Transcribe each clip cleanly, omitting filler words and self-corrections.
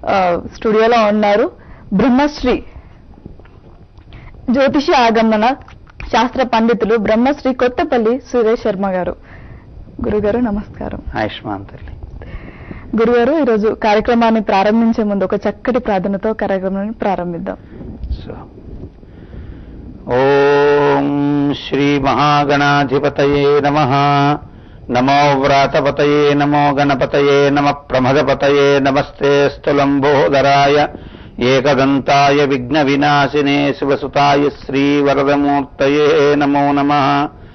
స్టూడియోలో ఉన్నారు బ్రహ్మశ్రీ జ్యోతిష ఆగమన శాస్త్ర పండితులు బ్రహ్మశ్రీ కొత్తపల్లి సురేష్ శర్మ గారు. గురుగారు నమస్కారం. ఆయుష్మాన్ తల్లి. గురుగారు, ఈరోజు కార్యక్రమాన్ని ప్రారంభించే ముందు ఒక చక్కటి ప్రార్థనతో కార్యక్రమాన్ని ప్రారంభిద్దాం. ఓం శ్రీ మహాగణాధిపతయే నమః. నమో వ్రాతపతయే నమో గణపతయే నమ ప్రమదపతయే నమస్తేస్తు లంబోదరాయ ఏకదంతాయ విఘ్న వినాశినే శివసుతాయ శ్రీవరదమూర్తయే నమో నమః.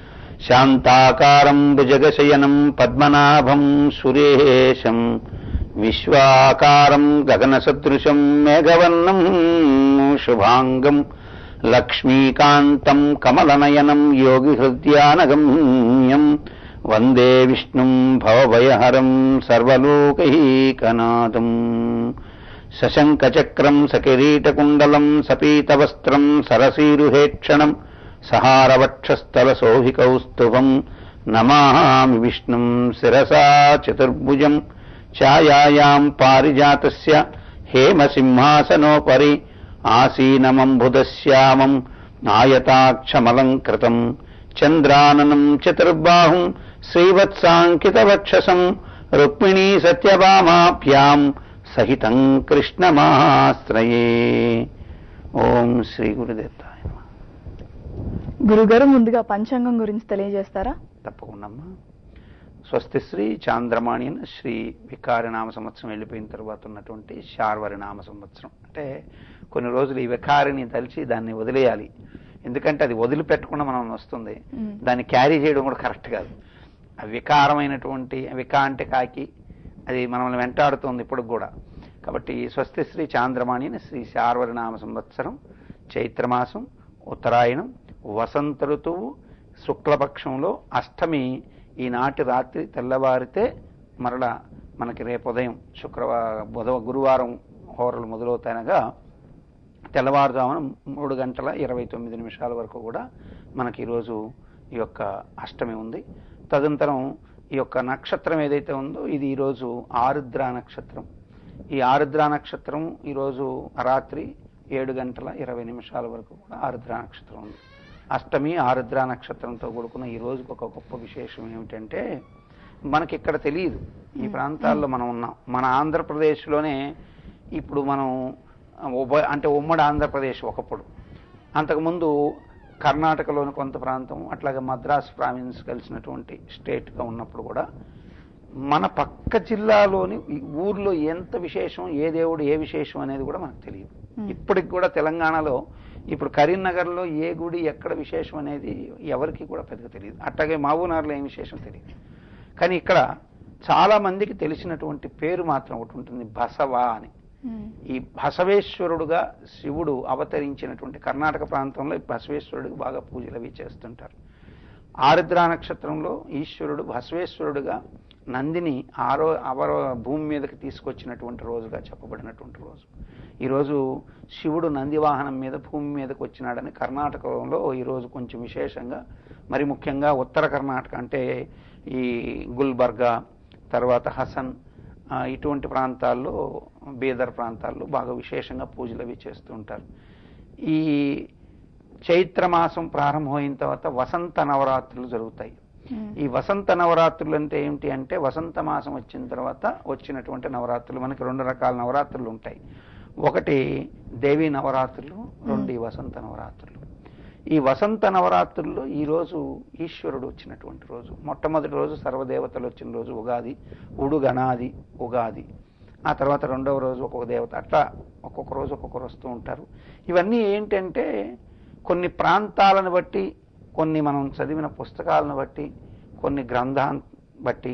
శాంతాకారం భుజగశయనం పద్మనాభం సురేశం విశ్వాకారం గగనసదృశం మేఘవర్ణం శుభాంగం లక్ష్మీకాంతం కమలనయనం యోగిహృద్యానగమ్యం వందే విష్ణుం భవభయహరం సర్వలోకైకనాథం. సశంఖచక్రం సకిరీటకుండలం సపీతవస్త్రం సరసీరుహేక్షణం సహారవక్షస్థలశోభికౌస్తుభం నమామి విష్ణుం శిరసా చతుర్భుజం. ఛాయాయాం పారిజాతస్య హేమసింహాసనోపరి ఆసీనమంబుధశ్యామం ఆయతాక్షమలంకృతం చంద్రాననం చతుర్బాహుం శ్రీవత్సాంకితవక్షసం రుక్మిణీ సత్యభామాభ్యాం సహితం కృష్ణమాశ్రయే. ఓం శ్రీ గురుదేవతాయ. గురుగారు, ముందుగా పంచాంగం గురించి తెలియజేస్తారా? తప్పకుండా. స్వస్తి శ్రీ చాంద్రమాణిన శ్రీ వికారినామ సంవత్సరం వెళ్ళిపోయిన తర్వాత ఉన్నటువంటి శార్వరి నామ సంవత్సరం. అంటే కొన్ని రోజులు ఈ వికారిని తలిచి దాన్ని వదిలేయాలి. ఎందుకంటే అది వదిలిపెట్టకుండా మనం వస్తుంది, దాన్ని క్యారీ చేయడం కూడా కరెక్ట్ కాదు. ఆ వికారమైనటువంటి వికా అంటే కాకి, అది మనల్ని వెంటాడుతుంది ఇప్పుడు కూడా. కాబట్టి స్వస్తి శ్రీ చాంద్రమాణిన శ్రీ శార్వరి నామ సంవత్సరం చైత్రమాసం ఉత్తరాయణం వసంత ఋతువు శుక్లపక్షంలో అష్టమి ఈనాటి రాత్రి తెల్లవారితే మరలా మనకి రేపు ఉదయం గురువారం హోరలు మొదలవుతాయనగా తెల్లవారుజామున 3:29 వరకు కూడా మనకి ఈరోజు ఈ యొక్క అష్టమి ఉంది. తదనంతరం ఈ యొక్క నక్షత్రం ఏదైతే ఉందో ఇది ఈరోజు ఆరుద్ర నక్షత్రం. ఈ ఆరుద్ర నక్షత్రం ఈరోజు రాత్రి 7:20 వరకు కూడా ఆరుద్ర నక్షత్రం ఉంది. అష్టమి ఆరుద్ర నక్షత్రంతో కూడుకున్న ఈ రోజుకు ఒక గొప్ప విశేషం ఏమిటంటే, మనకి ఇక్కడ తెలియదు, ఈ ప్రాంతాల్లో మనం ఉన్నాం. మన ఆంధ్రప్రదేశ్లోనే ఇప్పుడు మనం అంటే ఉమ్మడి ఆంధ్రప్రదేశ్ ఒకప్పుడు, అంతకుముందు కర్ణాటకలోని కొంత ప్రాంతం, అట్లాగే మద్రాస్ ప్రావిన్స్ కలిసినటువంటి స్టేట్గా ఉన్నప్పుడు కూడా మన పక్క జిల్లాలోని ఊర్లో ఎంత విశేషం, ఏ దేవుడు ఏ విశేషం అనేది కూడా మనకు తెలియదు. ఇప్పటికి కూడా తెలంగాణలో ఇప్పుడు కరీంనగర్లో ఏ గుడి ఎక్కడ విశేషం అనేది ఎవరికి కూడా పెద్దగా తెలియదు. అట్లాగే మహబూబ్నగర్లో ఏం విశేషం తెలియదు. కానీ ఇక్కడ చాలా మందికి తెలిసినటువంటి పేరు మాత్రం ఒకటి ఉంటుంది, బసవ అని. ఈ బసవేశ్వరుడుగా శివుడు అవతరించినటువంటి కర్ణాటక ప్రాంతంలో ఈ బసవేశ్వరుడికి బాగా పూజలు అవి చేస్తుంటారు. ఆరుద్ర నక్షత్రంలో ఈశ్వరుడు బసవేశ్వరుడుగా నందిని భూమి మీదకి తీసుకొచ్చినటువంటి రోజుగా చెప్పబడినటువంటి రోజు. ఈరోజు శివుడు నంది వాహనం మీద భూమి మీదకి వచ్చినాడని కర్ణాటకలో ఈరోజు కొంచెం విశేషంగా, మరి ముఖ్యంగా ఉత్తర కర్ణాటక అంటే ఈ గుల్బర్గా, తర్వాత హసన్, ఇటువంటి ప్రాంతాల్లో, బీదర్ ప్రాంతాల్లో బాగా విశేషంగా పూజలు అవి చేస్తూ ఉంటారు. ఈ చైత్రమాసం ప్రారంభమైన తర్వాత వసంత నవరాత్రులు జరుగుతాయి. ఈ వసంత నవరాత్రులు అంటే ఏమిటి అంటే, వసంత మాసం వచ్చిన తర్వాత వచ్చినటువంటి నవరాత్రులు. మనకి 2 రకాల నవరాత్రులు ఉంటాయి. ఒకటి దేవీ నవరాత్రులు, 2 వసంత నవరాత్రులు. ఈ వసంత నవరాత్రుల్లో ఈరోజు ఈశ్వరుడు వచ్చినటువంటి రోజు. మొట్టమొదటి రోజు సర్వదేవతలు వచ్చిన రోజు ఉగాది, ఉడుగణాది ఉగాది. ఆ తర్వాత 2వ రోజు ఒక్కొక్క దేవత, అట్లా ఒక్కొక్క రోజు ఒక్కొక్కరు వస్తూ ఉంటారు. ఇవన్నీ ఏంటంటే కొన్ని ప్రాంతాలను బట్టి, కొన్ని మనం చదివిన పుస్తకాలను బట్టి, కొన్ని గ్రంథాన్ని బట్టి,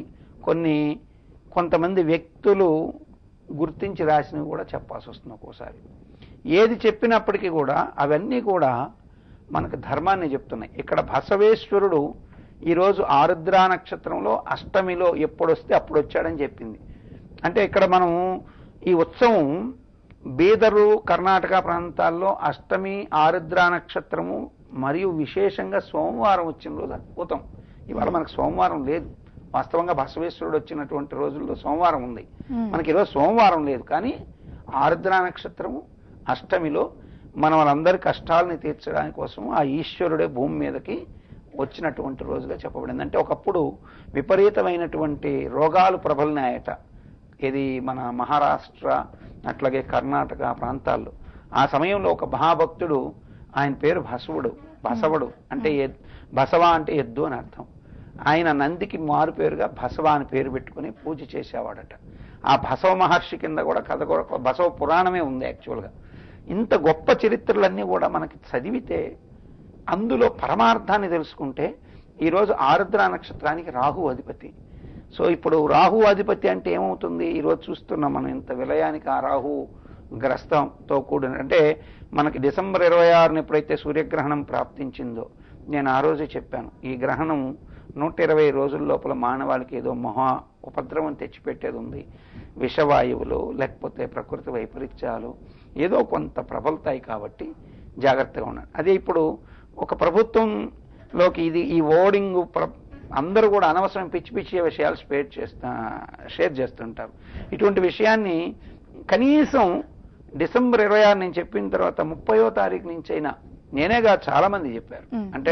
కొంతమంది వ్యక్తులు గుర్తించి రాసినవి కూడా చెప్పాల్సి వస్తుంది ఒక్కోసారి. ఏది చెప్పినప్పటికీ కూడా అవన్నీ కూడా మనకు ధర్మాన్ని చెప్తున్నాయి. ఇక్కడ బసవేశ్వరుడు ఈరోజు ఆరుద్ర నక్షత్రంలో అష్టమిలో ఎప్పుడొస్తే అప్పుడు వచ్చాడని చెప్పింది. అంటే ఇక్కడ మనం ఈ ఉత్సవం బీదరు కర్ణాటక ప్రాంతాల్లో అష్టమి ఆరుద్ర నక్షత్రము మరియు విశేషంగా సోమవారం వచ్చిన రోజు అద్భుతం. ఇవాళ మనకు సోమవారం లేదు. వాస్తవంగా బసవేశ్వరుడు వచ్చినటువంటి రోజుల్లో సోమవారం ఉంది, మనకి ఈరోజు సోమవారం లేదు. కానీ ఆర్ద్ర నక్షత్రము అష్టమిలో మన వాళ్ళందరి కష్టాలని తీర్చడానికి కోసం ఆ ఈశ్వరుడే భూమి మీదకి వచ్చినటువంటి రోజుగా చెప్పబడింది. అంటే ఒకప్పుడు విపరీతమైనటువంటి రోగాలు ప్రబలినాయట. ఇది మన మహారాష్ట్ర అట్లాగే కర్ణాటక ప్రాంతాల్లో. ఆ సమయంలో ఒక మహాభక్తుడు, ఆయన పేరు బసవుడు అంటే బసవ అంటే ఎద్దు అని అర్థం. ఆయన నందికి మారు పేరుగా బసవ అని పేరు పెట్టుకుని పూజ చేసేవాడట. ఆ బసవ మహర్షి కింద కూడా కథ కూడా బసవ పురాణమే ఉంది యాక్చువల్గా. ఇంత గొప్ప చరిత్రలన్నీ కూడా మనకి చదివితే అందులో పరమార్థాన్ని తెలుసుకుంటే, ఈరోజు ఆరుద్ర నక్షత్రానికి రాహు అధిపతి. సో ఇప్పుడు రాహు అధిపతి అంటే ఏమవుతుంది, ఈరోజు చూస్తున్నాం మనం ఇంత విలయానికి ఆ రాహు గ్రస్తంతో కూడిన. అంటే మనకి డిసెంబర్ 26 ఎప్పుడైతే సూర్యగ్రహణం ప్రాప్తించిందో, నేను ఆ రోజే చెప్పాను, ఈ గ్రహణం 120 రోజుల లోపల మానవాళికి ఏదో మహా ఉపద్రవం తెచ్చిపెట్టేది ఉంది. విషవాయువులు లేకపోతే ప్రకృతి వైపరీత్యాలు ఏదో కొంత ప్రబలుతాయి, కాబట్టి జాగ్రత్తగా ఉన్నాడు. అదే ఇప్పుడు ఒక ప్రభుత్వంలోకి ఈ ఓడింగ్ అందరూ కూడా అనవసరం పిచ్చి పిచ్చి విషయాలు షేర్ చేస్తుంటారు. ఇటువంటి విషయాన్ని కనీసం డిసెంబర్ 26 నేను చెప్పిన తర్వాత 30వ తారీఖు నుంచి అయినా, నేనేగా చాలా మంది చెప్పారు. అంటే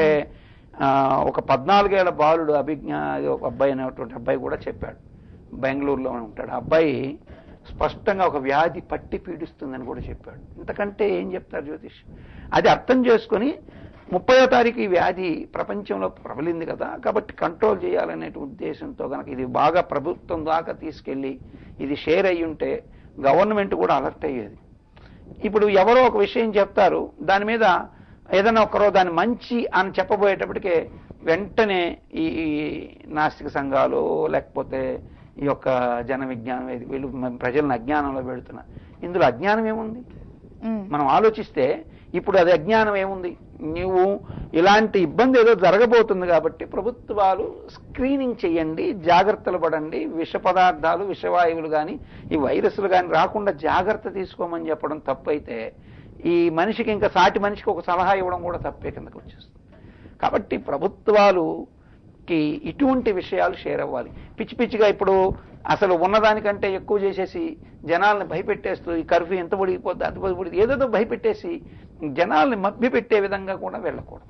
ఒక 14 ఏళ్ల బాలుడు ఒక అబ్బాయి అనేటువంటి అబ్బాయి కూడా చెప్పాడు, బెంగళూరులో ఉంటాడు. అబ్బాయి స్పష్టంగా ఒక వ్యాధి పట్టి పీడిస్తుందని కూడా చెప్పాడు. ఇంతకంటే ఏం చెప్తారు జ్యోతిష్? అది అర్థం చేసుకుని 30వ తారీఖు ఈ వ్యాధి ప్రపంచంలో ప్రబలింది కదా, కాబట్టి కంట్రోల్ చేయాలనే ఉద్దేశంతో కనుక ఇది బాగా ప్రభుత్వం దాకా తీసుకెళ్లి ఇది షేర్ అయ్యి ఉంటే గవర్నమెంట్ కూడా అలర్ట్ అయ్యేది. ఇప్పుడు ఎవరో ఒక విషయం చెప్తారు, దాని మీద ఏదైనా ఒకరో దాన్ని మంచి అని చెప్పబోయేటప్పటికే వెంటనే ఈ నాస్తిక సంఘాలు లేకపోతే ఈ యొక్క జన విజ్ఞానం వీళ్ళు ప్రజలను అజ్ఞానంలో పెడుతున్నారు. ఇందులో అజ్ఞానం ఏముంది? మనం ఆలోచిస్తే ఇప్పుడు అది అజ్ఞానం ఏముంది? నువ్వు ఇలాంటి ఇబ్బంది ఏదో జరగబోతుంది కాబట్టి ప్రభుత్వాలు స్క్రీనింగ్ చేయండి, జాగ్రత్తలు పడండి, విష పదార్థాలు విషవాయువులు కానీ ఈ వైరస్లు కానీ రాకుండా జాగ్రత్త తీసుకోమని చెప్పడం తప్పైతే, ఈ మనిషికి ఇంకా సాటి మనిషికి ఒక సలహా ఇవ్వడం కూడా తప్పే కిందకు వచ్చేస్తుంది. కాబట్టి ప్రభుత్వాలుకి ఇటువంటి విషయాలు షేర్ అవ్వాలి. పిచ్చి పిచ్చిగా ఇప్పుడు అసలు ఉన్నదానికంటే ఎక్కువ చేసేసి జనాల్ని భయపెట్టేస్తూ ఈ కర్ఫ్యూ ఎంత పొడిగిపోద్ది అంత పొడిగిపోద్ది ఏదేదో భయపెట్టేసి జనాల్ని మభ్యపెట్టే విధంగా కూడా వెళ్ళకూడదు.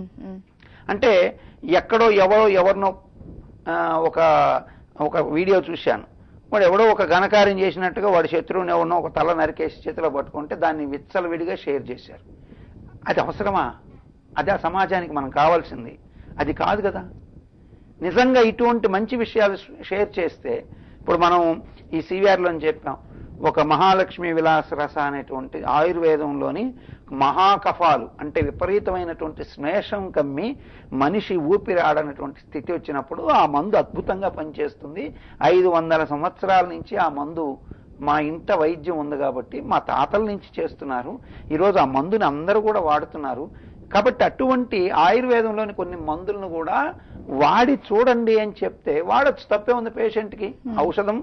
అంటే ఎక్కడో ఎవరినో ఒక వీడియో చూశాను, వాడు ఎవడో ఒక ఘనకార్యం చేసినట్టుగా వాడి శత్రువుని ఎవరినో ఒక తల నరికేసి చేతిలో పట్టుకుంటే దాన్ని విచ్చలవిడిగా షేర్ చేశారు. అది అవసరమా? అది ఆ సమాజానికి మనం కావాల్సింది అది కాదు కదా. నిజంగా ఇటువంటి మంచి విషయాలు షేర్ చేస్తే, ఇప్పుడు మనం ఈ CVRలో చెప్పాం, ఒక మహాలక్ష్మి విలాస రస అనేటువంటి ఆయుర్వేదంలోని మహాకఫాలు అంటే విపరీతమైనటువంటి స్మేషం కమ్మి మనిషి ఊపిరి ఆడనటువంటి స్థితి వచ్చినప్పుడు ఆ మందు అద్భుతంగా పనిచేస్తుంది. 500 సంవత్సరాల నుంచి ఆ మందు మా ఇంట వైద్యం ఉంది కాబట్టి మా తాతల నుంచి చేస్తున్నారు. ఈరోజు ఆ మందుని అందరూ కూడా వాడుతున్నారు. కాబట్టి అటువంటి ఆయుర్వేదంలోని కొన్ని మందులను కూడా వాడి చూడండి అని చెప్తే వాడొచ్చు, తప్పే ఉంది పేషెంట్కి. ఔషధం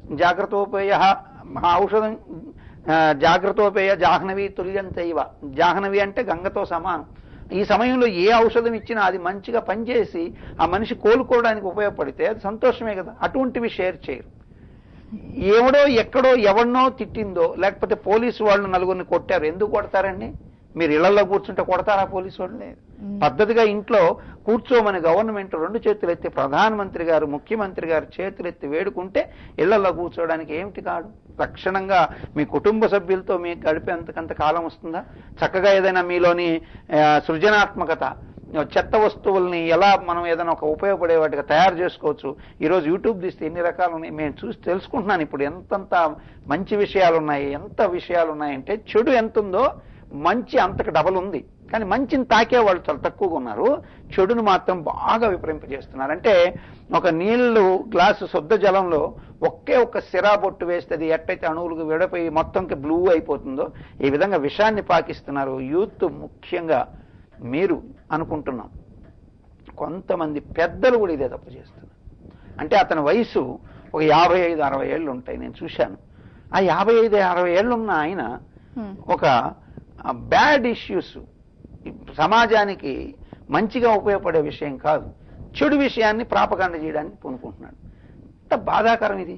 జాగ్రత్తోపేయ జాహ్నవి తుల్యంతైవ. జాహ్నవి అంటే గంగతో సమానం. ఈ సమయంలో ఏ ఔషధం ఇచ్చినా అది మంచిగా పనిచేసి ఆ మనిషి కోలుకోవడానికి ఉపయోగపడితే అది సంతోషమే కదా. అటువంటివి షేర్ చేయరు. ఎవడో ఎక్కడో ఎవరినో తిట్టిందో లేకపోతే పోలీసు వాళ్ళు నలుగురిని కొట్టారు, ఎందుకు కొడతారండి? మీరు ఇళ్లలో కూర్చుంటే కొడతారా పోలీసు వాళ్ళు? పద్ధతిగా ఇంట్లో కూర్చోమని గవర్నమెంట్ 2 చేతులు ఎత్తి ప్రధానమంత్రి గారు ముఖ్యమంత్రి గారు చేతులు ఎత్తి వేడుకుంటే ఇళ్లలో కూర్చోవడానికి ఏమిటి కాదు? లక్షణంగా మీ కుటుంబ సభ్యులతో మీకు గడిపేంతకంత కాలం వస్తుందా? చక్కగా ఏదైనా మీలోని సృజనాత్మకత, చెత్త వస్తువుల్ని ఎలా మనం ఏదైనా ఒక ఉపయోగపడే వాటిగా తయారు చేసుకోవచ్చు. ఈరోజు యూట్యూబ్ తీస్తే ఎన్ని రకాలు ఉన్నాయి, మేము చూసి తెలుసుకుంటున్నాను. ఇప్పుడు ఎంతంత మంచి విషయాలు ఉన్నాయి, ఎంత విషయాలు ఉన్నాయంటే చెడు ఎంత ఉందో మంచి అంతకు డబల్ ఉంది. కానీ మంచిని తాకే వాళ్ళు చాలా తక్కువగా ఉన్నారు, చెడును మాత్రం బాగా విపరింపజేస్తున్నారు. అంటే ఒక నీళ్లు గ్లాసు శుద్ధ జలంలో ఒక్క సిరా బొట్టు వేస్తే అది ఎట్టయితే అణువులకు విడపోయి మొత్తంకి బ్లూ అయిపోతుందో ఈ విధంగా విషాన్ని పాకిస్తున్నారు. యూత్ ముఖ్యంగా మీరు అనుకుంటున్నాం, కొంతమంది పెద్దలు కూడా ఇదే తప్పు చేస్తున్నారు. అంటే అతని వయసు ఒక 55-60 ఏళ్ళు ఉంటాయి, నేను చూశాను. ఆ 55-60 ఏళ్ళున్న ఆయన ఒక బ్యాడ్ ఇష్యూస్ సమాజానికి మంచిగా ఉపయోగపడే విషయం కాదు, చెడు విషయాన్ని ప్రాపగాండ చేయడానికి పూనుకుంటున్నాడు. ఎంత బాధాకరం ఇది.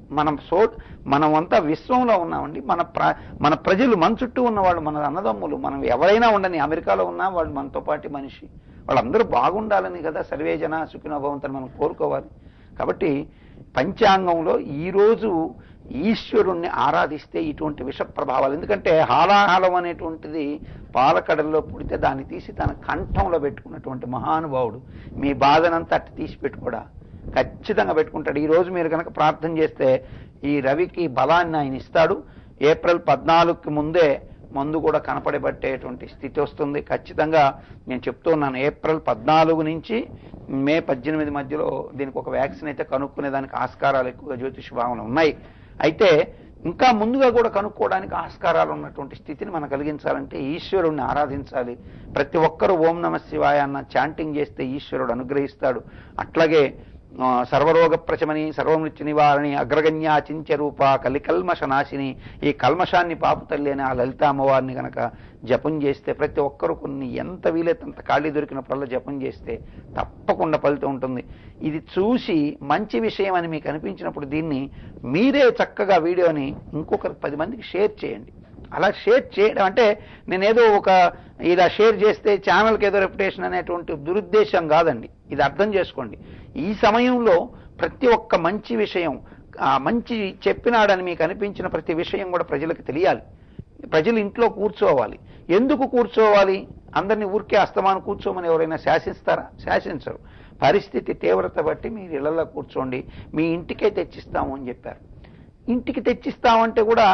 మనమంతా విశ్వంలో ఉన్నామండి. మన ప్రజలు, మన చుట్టూ ఉన్నవాళ్ళు, మన అన్నదమ్ములు, మనం ఎవరైనా ఉండని, అమెరికాలో ఉన్నా వాళ్ళు మనతో పాటు మనిషి, వాళ్ళందరూ బాగుండాలని కదా సర్వే జన సుఖినో భవంతని మనం కోరుకోవాలి. కాబట్టి పంచాంగంలో ఈరోజు ఈశ్వరుణ్ణి ఆరాధిస్తే ఇటువంటి విష ప్రభావాలు, ఎందుకంటే హాలాహలం అనేటువంటిది పాలకడల్లో పుడితే దాన్ని తీసి తన కంఠంలో పెట్టుకున్నటువంటి మహానుభావుడు. మీ బాధనంతా అట్టి తీసి పెట్టుకోడా, ఖచ్చితంగా పెట్టుకుంటాడు. ఈ రోజు మీరు కనుక ప్రార్థన చేస్తే ఈ రవికి బలాన్ని ఆయన ఇస్తాడు. ఏప్రిల్ 14కి ముందే మందు కూడా కనపడబట్టేటువంటి స్థితి వస్తుంది. ఖచ్చితంగా నేను చెప్తూ ఉన్నాను, ఏప్రిల్ 14 నుంచి మే 18 మధ్యలో దీనికి ఒక వ్యాక్సిన్ అయితే కనుక్కునేదానికి ఆస్కారాలు ఎక్కువగా జ్యోతిష భావనలు ఉన్నాయి. అయితే ఇంకా ముందుగా కూడా కనుక్కోవడానికి ఆస్కారాలు ఉన్నటువంటి స్థితిని మనం కలిగించాలంటే ఈశ్వరుణ్ణి ఆరాధించాలి. ప్రతి ఒక్కరూ ఓం నమ శివాయ అన్న చాంటింగ్ చేస్తే ఈశ్వరుడు అనుగ్రహిస్తాడు. అట్లాగే సర్వరోగ ప్రచమని, సర్వమృత్యు నివారణి, అగ్రగణ్య చింత్య రూప, కలికల్మష నాశిని, ఈ కల్మషాన్ని పాపు తల్లి అని ఆ లలిత అమ్మవారిని కనుక జపం చేస్తే, ప్రతి ఒక్కరూ కొన్ని ఎంత వీలైతే అంత ఖాళీ దొరికినప్పుడల్లా జపం చేస్తే తప్పకుండా ఫలితం ఉంటుంది. ఇది చూసి మంచి విషయం అని మీకు అనిపించినప్పుడు దీన్ని మీరే చక్కగా వీడియోని ఇంకొకరు 10 మందికి షేర్ చేయండి. అలా షేర్ చేయడం అంటే నేనేదో ఇలా షేర్ చేస్తే ఛానల్కి ఏదో రెప్యుటేషన్ అనేటువంటి దురుద్దేశం కాదండి. ఇది అర్థం చేసుకోండి. ఈ సమయంలో ప్రతి ఒక్క మంచి విషయం, మంచి చెప్పినాడని మీకు అనిపించిన ప్రతి విషయం కూడా ప్రజలకు తెలియాలి. ప్రజలు ఇంట్లో కూర్చోవాలి. ఎందుకు కూర్చోవాలి? అందరినీ ఊరికే అస్తమానం కూర్చోమని ఎవరైనా శాసిస్తారా? శాసించరు. పరిస్థితి తీవ్రత బట్టి మీరు ఇళ్లలో కూర్చోండి, మీ ఇంటికే తెచ్చిస్తాము అని చెప్పారు. ఇంటికి తెచ్చిస్తామంటే కూడా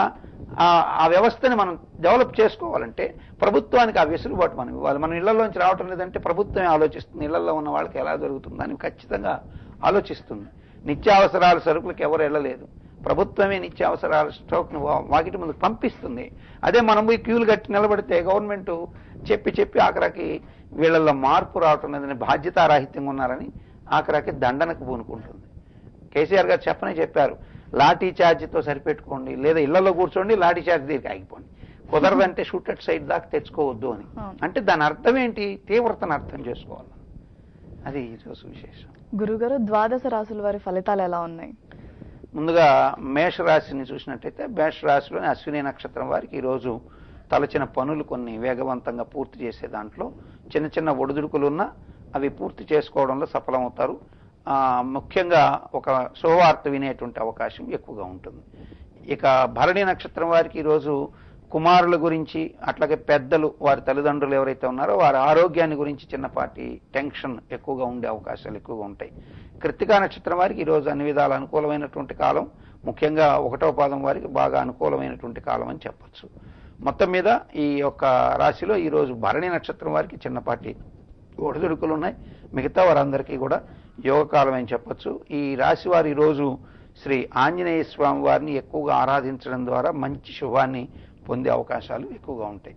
ఆ వ్యవస్థని మనం డెవలప్ చేసుకోవాలంటే ప్రభుత్వానికి ఆ వెసులుబాటు మనం ఇవ్వాలి. మనం ఇళ్లలోంచి రావటం లేదంటే ప్రభుత్వమే ఆలోచిస్తుంది, ఇళ్లలో ఉన్న వాళ్ళకి ఎలా దొరుకుతుందని ఖచ్చితంగా ఆలోచిస్తుంది. నిత్యావసరాల సరుకులకు ఎవరు వెళ్ళలేదు, ప్రభుత్వమే నిత్యావసరాల స్టాక్ను వాకిటి ముందుకు పంపిస్తుంది. అదే మనం పోయి క్యూలు కట్టి నిలబడితే గవర్నమెంట్ చెప్పి ఆఖరాకి వీళ్ళల్లో మార్పు రావటం లేదని, బాధ్యతారాహిత్యంగా ఉన్నారని ఆఖరాకి దండనకు పూనుకుంటుంది. కేసీఆర్ గారు చెప్పారు, లాఠీ ఛార్జ్తో సరిపెట్టుకోండి, లేదా ఇళ్లలో కూర్చోండి, లాఠీ ఛార్జ్ దగ్గరికి ఆగిపోండి, కుదరదంటే షూట్ అట్ సైడ్ దాకా తెచ్చుకోవద్దు అని. అంటే దాని అర్థం ఏంటి? తీవ్రతను అర్థం చేసుకోవాలి. అది ఈరోజు విశేషం. గురుగారు, ద్వాదశ రాశుల వారి ఫలితాలు ఎలా ఉన్నాయి? ముందుగా మేషరాశిని చూసినట్టయితే, మేషరాశిలోని అశ్విని నక్షత్రం వారికి ఈరోజు తలచిన పనులు కొన్ని వేగవంతంగా పూర్తి చేసే దాంట్లో చిన్న చిన్న ఒడిదుడుకులు ఉన్నా అవి పూర్తి చేసుకోవడంలో సఫలమవుతారు. ముఖ్యంగా ఒక శుభవార్త వినేటువంటి అవకాశం ఎక్కువగా ఉంటుంది. ఇక భరణి నక్షత్రం వారికి ఈరోజు కుమారుల గురించి, అట్లాగే పెద్దలు, వారి తల్లిదండ్రులు ఎవరైతే ఉన్నారో వారి ఆరోగ్యాన్ని గురించి చిన్నపాటి టెన్షన్ ఎక్కువగా ఉండే అవకాశాలు ఎక్కువగా ఉంటాయి. కృత్తికా నక్షత్రం వారికి ఈరోజు అన్ని విధాల అనుకూలమైనటువంటి కాలం, ముఖ్యంగా 1వ పాదం వారికి బాగా అనుకూలమైనటువంటి కాలం అని చెప్పచ్చు. మొత్తం మీద ఈ యొక్క రాశిలో ఈరోజు భరణి నక్షత్రం వారికి చిన్నపాటి ఒడిదుడుకులు ఉన్నాయి. మిగతా వారందరికీ కూడా యోగకాలం అని చెప్పచ్చు. ఈ రాశి వారు ఈరోజు శ్రీ ఆంజనేయ స్వామి వారిని ఎక్కువగా ఆరాధించడం ద్వారా మంచి శుభాన్ని పొందే అవకాశాలు ఎక్కువగా ఉంటాయి.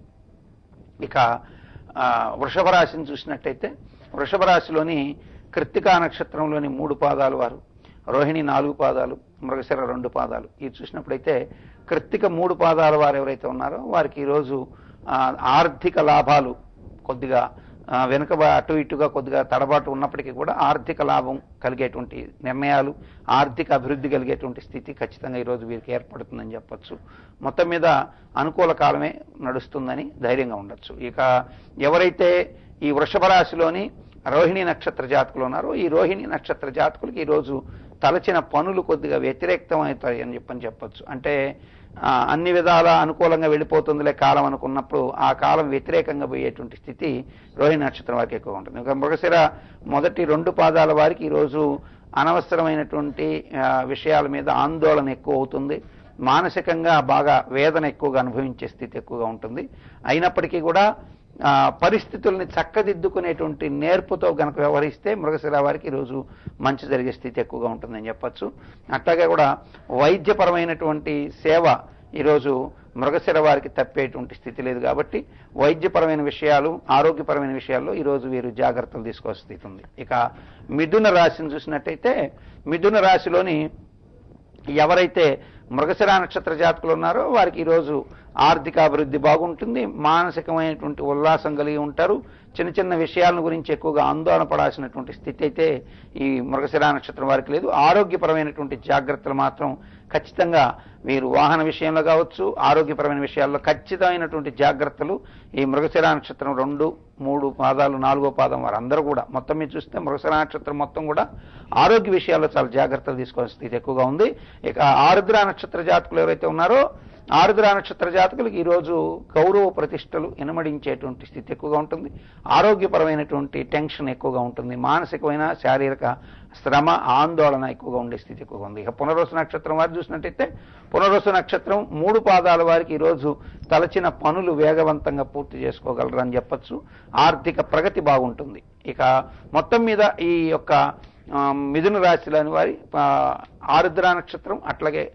ఇక వృషభ రాశిని చూసినట్టయితే, వృషభ రాశిలోని కృత్తికా నక్షత్రంలోని 3 పాదాలు వారు, రోహిణి 4 పాదాలు, మృగశిర 2 పాదాలు, ఇది చూసినప్పుడైతే కృత్తిక 3 పాదాల వారు ఎవరైతే ఉన్నారో వారికి ఈరోజు ఆర్థిక లాభాలు కొద్దిగా వెనుక అటు ఇటుగా కొద్దిగా తడబాటు ఉన్నప్పటికీ కూడా ఆర్థిక లాభం కలిగేటువంటి నిర్ణయాలు, ఆర్థిక అభివృద్ధి కలిగేటువంటి స్థితి ఖచ్చితంగా ఈరోజు వీరికి ఏర్పడుతుందని చెప్పచ్చు. మొత్తం మీద అనుకూల కాలమే నడుస్తుందని ధైర్యంగా ఉండొచ్చు. ఇక ఎవరైతే ఈ వృషభ రాశిలోని రోహిణి నక్షత్ర జాతకులు ఉన్నారో, ఈ రోహిణి నక్షత్ర జాతకులకి ఈరోజు తలచిన పనులు కొద్దిగా వ్యతిరేక్తం అవుతాయి అని చెప్పచ్చు. అంటే అన్ని విధాల అనుకూలంగా వెళ్ళిపోతుందిలే కాలం అనుకున్నప్పుడు ఆ కాలం వ్యతిరేకంగా పోయేటువంటి స్థితి రోహిణి నక్షత్రం వారికి ఎక్కువ ఉంటుంది. ఇంకా మృగశిర మొదటి 2 పాదాల వారికి ఈరోజు అనవసరమైనటువంటి విషయాల మీద ఆందోళన ఎక్కువ అవుతుంది. మానసికంగా బాగా వేదన ఎక్కువగా అనుభవించే స్థితి ఎక్కువగా ఉంటుంది. అయినప్పటికీ కూడా పరిస్థితుల్ని చక్కదిద్దుకునేటువంటి నేర్పుతో గనక వ్యవహరిస్తే మృగశిర వారికి ఈరోజు మంచి జరిగే స్థితి ఎక్కువగా ఉంటుందని చెప్పచ్చు. అట్లాగే కూడా వైద్యపరమైనటువంటి సేవ ఈరోజు మృగశిర వారికి తప్పేటువంటి స్థితి లేదు కాబట్టి వైద్యపరమైన విషయాలు, ఆరోగ్యపరమైన విషయాల్లో ఈరోజు వీరు జాగ్రత్తలు తీసుకోవాల్సిన స్థితి ఉంది. ఇక మిథున రాశిని చూసినట్టయితే, మిథున రాశిలోని ఎవరైతే మృగశిర నక్షత్ర జాతకులు ఉన్నారో వారికి ఈరోజు ఆర్థిక అభివృద్ధి బాగుంటుంది, మానసికమైనటువంటి ఉల్లాసం కలిగి ఉంటారు. చిన్న చిన్న విషయాల గురించి ఎక్కువగా ఆందోళన పడాల్సినటువంటి స్థితి అయితే ఈ మృగశిర నక్షత్రం వారికి లేదు. ఆరోగ్యపరమైనటువంటి జాగ్రత్తలు మాత్రం ఖచ్చితంగా మీరు వాహన విషయంలో కావచ్చు, ఆరోగ్యపరమైన విషయాల్లో ఖచ్చితమైనటువంటి జాగ్రత్తలు ఈ మృగశిర నక్షత్రం 2, 3 పాదాలు 4వ పాదం వారందరూ కూడా మొత్తం మీద చూస్తే మృగశిర నక్షత్రం మొత్తం కూడా ఆరోగ్య విషయాల్లో చాలా జాగ్రత్తలు తీసుకోవాల్సిన స్థితి ఎక్కువగా ఉంది. ఇక ఆరుద్ర నక్షత్ర జాతకులు ఎవరైతే ఉన్నారో ఆరుద్ర నక్షత్ర జాతకులకు ఈరోజు గౌరవ ప్రతిష్టలు ఇనమడించేటువంటి స్థితి ఎక్కువగా ఉంటుంది. ఆరోగ్యపరమైనటువంటి టెన్షన్ ఎక్కువగా ఉంటుంది. మానసికమైన శారీరక శ్రమ ఆందోళన ఎక్కువగా ఉండే స్థితి ఎక్కువగా ఉంది. ఇక పునర్వసు నక్షత్రం వారు చూసినట్టయితే పునర్వసు నక్షత్రం 3 పాదాల వారికి ఈరోజు తలచిన పనులు వేగవంతంగా పూర్తి చేసుకోగలరు అని చెప్పచ్చు. ఆర్థిక ప్రగతి బాగుంటుంది. ఇక మొత్తం మీద ఈ యొక్క మిథున రాశిలోని వారి ఆరుద్ర నక్షత్రం అట్లాగే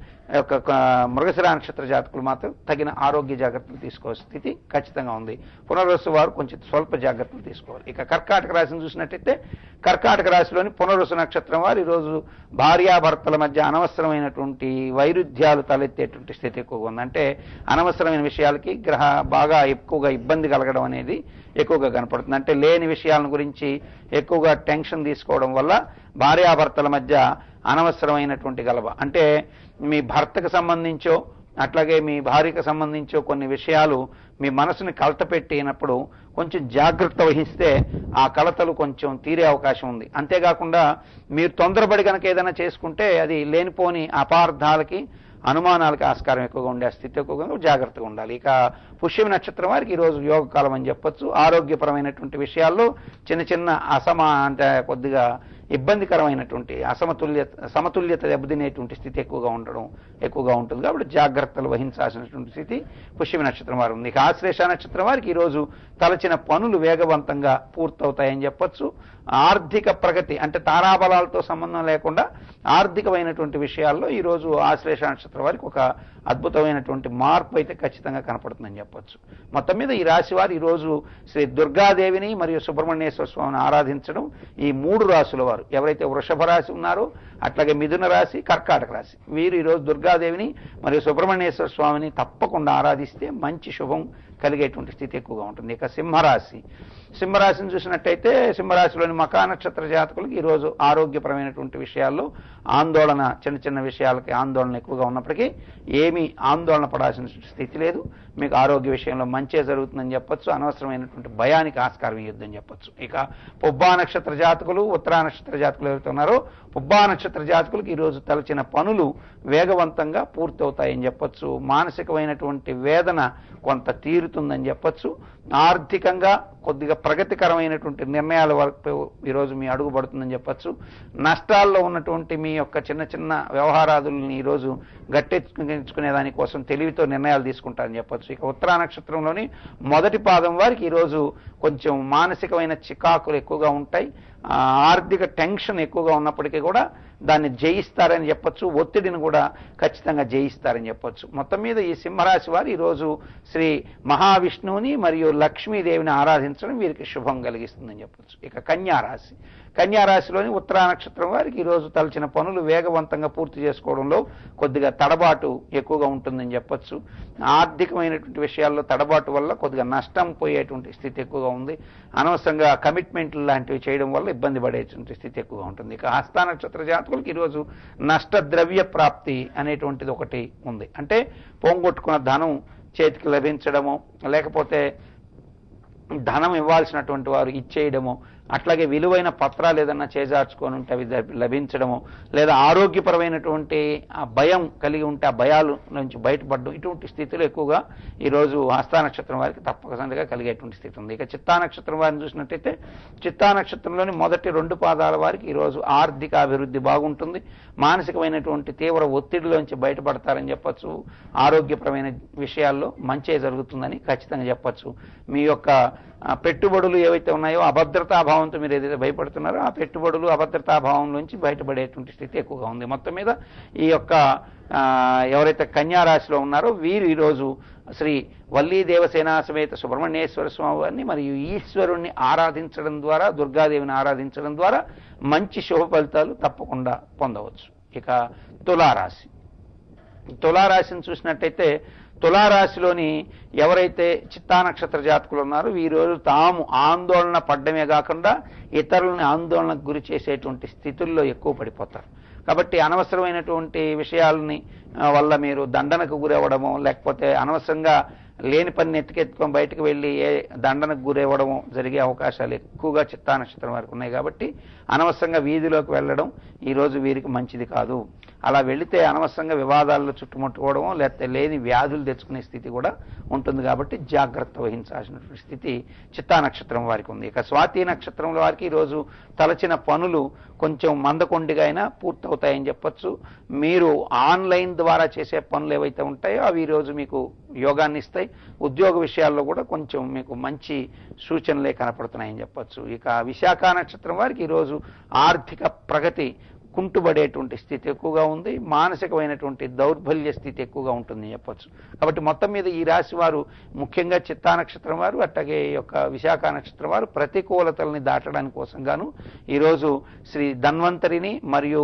మృగశిర నక్షత్ర జాతకులు మాత్రం తగిన ఆరోగ్య జాగ్రత్తలు తీసుకోవాల్సిన స్థితి ఖచ్చితంగా ఉంది. పునర్వసు వారు కొంచెం స్వల్ప జాగ్రత్తలు తీసుకోవాలి. ఇక కర్కాటక రాశిని చూసినట్టయితే కర్కాటక రాశిలోని పునర్వసు నక్షత్రం వారు ఈరోజు భార్యాభర్తల మధ్య అనవసరమైనటువంటి వైరుధ్యాలు తలెత్తేటువంటి స్థితి ఎక్కువగా ఉంది. అంటే అనవసరమైన విషయాలకి బాగా ఎక్కువగా ఇబ్బంది కలగడం అనేది ఎక్కువగా కనపడుతుంది. అంటే లేని విషయాల గురించి ఎక్కువగా టెన్షన్ తీసుకోవడం వల్ల భార్యాభర్తల మధ్య అనవసరమైనటువంటి గలభ, అంటే మీ భర్తకు సంబంధించో అట్లాగే మీ భార్యకు సంబంధించో కొన్ని విషయాలు మీ మనసుని కలతపెట్టినప్పుడు కొంచెం జాగ్రత్త వహిస్తే ఆ కలతలు కొంచెం తీరే అవకాశం ఉంది. అంతేకాకుండా మీరు తొందరపడి కనుక ఏదైనా చేసుకుంటే అది లేనిపోని అపార్థాలకి అనుమానాలకు ఆస్కారం ఎక్కువగా ఉండే స్థితి ఎక్కువగా జాగ్రత్తగా ఉండాలి. ఇక పుష్యమి నక్షత్రం వారికి ఈరోజు యోగకాలం అని చెప్పొచ్చు. ఆరోగ్యపరమైనటువంటి విషయాల్లో చిన్న చిన్న అంటే కొద్దిగా ఇబ్బందికరమైనటువంటి సమతుల్యత దెబ్బతినేటువంటి స్థితి ఎక్కువగా ఉంటుంది. కాబట్టి జాగ్రత్తలు వహించాల్సినటువంటి స్థితి పుష్యమి నక్షత్రం వారు ఉంది. ఇక ఆశ్లేష నక్షత్రం వారికి ఈరోజు తలచిన పనులు వేగవంతంగా పూర్తవుతాయని చెప్పొచ్చు. ఆర్థిక ప్రగతి అంటే తారాబలాలతో సంబంధం లేకుండా ఆర్థికమైనటువంటి విషయాల్లో ఈరోజు ఆశ్లేష నక్షత్రం వారికి ఒక అద్భుతమైనటువంటి మార్పు అయితే ఖచ్చితంగా కనపడుతుందని చెప్పొచ్చు. మొత్తం మీద ఈ రాశి వారు ఈరోజు శ్రీ దుర్గాదేవిని మరియు సుబ్రహ్మణ్యేశ్వర స్వామిని ఆరాధించడం, ఈ 3 రాశుల వారు ఎవరైతే వృషభ రాశి ఉన్నారో అట్లాగే మిథున రాశి, కర్కాటక రాశి వీరు ఈరోజు దుర్గాదేవిని మరియు సుబ్రహ్మణ్యేశ్వర స్వామిని తప్పకుండా ఆరాధిస్తే మంచి శుభం కలిగేటువంటి స్థితి ఎక్కువగా ఉంటుంది. ఇక సింహరాశిని చూసినట్టయితే సింహరాశిలోని మకా నక్షత్ర జాతకులకు ఈరోజు ఆరోగ్యపరమైనటువంటి విషయాల్లో ఆందోళన, చిన్న చిన్న విషయాలకి ఆందోళన ఎక్కువగా ఉన్నప్పటికీ ఏమీ ఆందోళన పడాల్సిన స్థితి లేదు. మీకు ఆరోగ్య విషయంలో మంచే జరుగుతుందని చెప్పొచ్చు. అనవసరమైనటువంటి భయానికి ఆస్కారం ఇవ్వద్దని చెప్పొచ్చు. ఇక పుబ్బా నక్షత్ర జాతకులు, ఉత్తరా నక్షత్ర జాతకులు ఎవరైతే ఉన్నారో పుబ్బా నక్షత్ర జాతకులకు ఈరోజు తలచిన పనులు వేగవంతంగా పూర్తవుతాయని చెప్పొచ్చు. మానసికమైనటువంటి వేదన కొంత తీరుతుందని చెప్పొచ్చు. ఆర్థికంగా కొద్దిగా ప్రగతికరమైనటువంటి నిర్ణయాల వరకు ఈరోజు మీ అడుగు పడుతుందని చెప్పొచ్చు. నష్టాల్లో ఉన్నటువంటి మీ యొక్క చిన్న చిన్న వ్యవహారాదుల్ని ఈరోజు గట్టెచ్చుకునే దానికోసం తెలివితో నిర్ణయాలు తీసుకుంటారని చెప్పొచ్చు. ఇక ఉత్తరా నక్షత్రంలోని మొదటి పాదం వారికి ఈరోజు కొంచెం మానసికమైన చికాకులు ఎక్కువగా ఉంటాయి. ఆర్థిక టెన్షన్ ఎక్కువగా ఉన్నప్పటికీ కూడా దాన్ని జయిస్తారని చెప్పొచ్చు. ఒత్తిడిని కూడా ఖచ్చితంగా జయిస్తారని చెప్పొచ్చు. మొత్తం మీద ఈ సింహరాశి వారు ఈరోజు శ్రీ మహావిష్ణువుని మరియు లక్ష్మీదేవిని ఆరాధించడం వీరికి శుభం కలిగిస్తుందని చెప్పొచ్చు. ఇక కన్యారాశిలోని ఉత్తరా నక్షత్రం వారికి ఈరోజు తలచిన పనులు వేగవంతంగా పూర్తి చేసుకోవడంలో కొద్దిగా తడబాటు ఎక్కువగా ఉంటుందని చెప్పొచ్చు. ఆర్థికమైనటువంటి విషయాల్లో తడబాటు వల్ల కొద్దిగా నష్టం పోయేటువంటి స్థితి ఎక్కువగా ఉంది. అనవసరంగా కమిట్మెంట్లు లాంటివి చేయడం వల్ల ఇబ్బంది పడేటువంటి స్థితి ఎక్కువగా ఉంటుంది. ఇక హస్త నక్షత్ర జాతకులకు ఈరోజు నష్టద్రవ్య ప్రాప్తి అనేటువంటిది ఒకటి ఉంది. అంటే పోంగొట్టుకున్న ధనం చేతికి లభించడము, లేకపోతే ధనం ఇవ్వాల్సినటువంటి వారు ఇచ్చేయడము, అట్లాగే విలువైన పత్రాలు ఏదన్నా చేజార్చుకొని ఉంటే అవి లభించడము, లేదా ఆరోగ్యపరమైనటువంటి భయం కలిగి ఉంటే ఆ భయాల నుంచి బయటపడడం, ఇటువంటి స్థితిలో ఎక్కువగా ఈరోజు హస్త నక్షత్రం వారికి తప్పనిసరిగా కలిగేటువంటి స్థితి ఉంది. ఇక చిత్తా నక్షత్రం వారిని చూసినట్టయితే చిత్తా నక్షత్రంలోని మొదటి 2 పాదాల వారికి ఈరోజు ఆర్థిక అభివృద్ధి బాగుంటుంది. మానసికమైనటువంటి తీవ్ర ఒత్తిడిలోంచి బయటపడతారని చెప్పొచ్చు. ఆరోగ్యపరమైన విషయాల్లో మంచే జరుగుతుందని ఖచ్చితంగా చెప్పొచ్చు. మీ యొక్క పెట్టుబడులు ఏవైతే ఉన్నాయో అభద్రతాభావంతో మీరు ఏదైతే భయపడుతున్నారో ఆ పెట్టుబడులు అభద్రతాభావం నుంచి బయటపడేటువంటి స్థితి ఎక్కువగా ఉంది. మొత్తం మీద ఈ యొక్క ఎవరైతే కన్యారాశిలో ఉన్నారో వీరు ఈరోజు శ్రీ వల్లీ దేవసేనా సమేత సుబ్రహ్మణ్యేశ్వర స్వామి వారిని మరియు ఈశ్వరుణ్ణి ఆరాధించడం ద్వారా, దుర్గాదేవిని ఆరాధించడం ద్వారా మంచి శుభ ఫలితాలు తప్పకుండా పొందవచ్చు. ఇక తులారాశిని చూసినట్టయితే తులారాశిలోని ఎవరైతే చిత్తా నక్షత్ర జాతకులు ఉన్నారో ఈ రోజు తాము ఆందోళన పడ్డమే కాకుండా ఇతరులని ఆందోళనకు గురి చేసేటువంటి స్థితుల్లో ఎక్కువ పడిపోతారు. కాబట్టి అనవసరమైనటువంటి విషయాలని వల్ల మీరు దండనకు గురవ్వడమో, లేకపోతే అనవసరంగా లేని పని ఎత్తుకెత్తుకొని బయటకు వెళ్ళి దండనకు గురవ్వడము జరిగే అవకాశాలు ఎక్కువగా చిత్తా నక్షత్రం వారికి ఉన్నాయి. కాబట్టి అనవసరంగా వీధిలోకి వెళ్ళడం ఈరోజు వీరికి మంచిది కాదు. అలా వెళితే అనవసరంగా వివాదాల్లో చుట్టుముట్టుకోవడమో, లేకపోతే లేని వ్యాధులు తెచ్చుకునే స్థితి కూడా ఉంటుంది. కాబట్టి జాగ్రత్త వహించాల్సినటువంటి స్థితి చిత్తా నక్షత్రం వారికి ఉంది. ఇక స్వాతి నక్షత్రం వారికి ఈరోజు తలచిన పనులు కొంచెం మందకొండిగా అయినా పూర్తవుతాయని చెప్పొచ్చు. మీరు ఆన్లైన్ ద్వారా చేసే పనులు ఏవైతే ఉంటాయో అవి ఈరోజు మీకు యోగాన్ని ఇస్తాయి. ఉద్యోగ విషయాల్లో కూడా కొంచెం మీకు మంచి సూచనలే కనపడుతున్నాయని చెప్పొచ్చు. ఇక విశాఖ నక్షత్రం వారికి ఈరోజు ఆర్థిక ప్రగతి కుంటుబడేటువంటి స్థితి ఎక్కువగా ఉంది. మానసికమైనటువంటి దౌర్బల్య స్థితి ఎక్కువగా ఉంటుందని చెప్పొచ్చు. కాబట్టి మొత్తం మీద ఈ రాశి వారు, ముఖ్యంగా చిత్తా నక్షత్రం వారు, అట్లాగే ఈ యొక్క విశాఖ నక్షత్రం వారు ప్రతికూలతల్ని దాటడానికి కోసం గాను ఈరోజు శ్రీ ధన్వంతరిని మరియు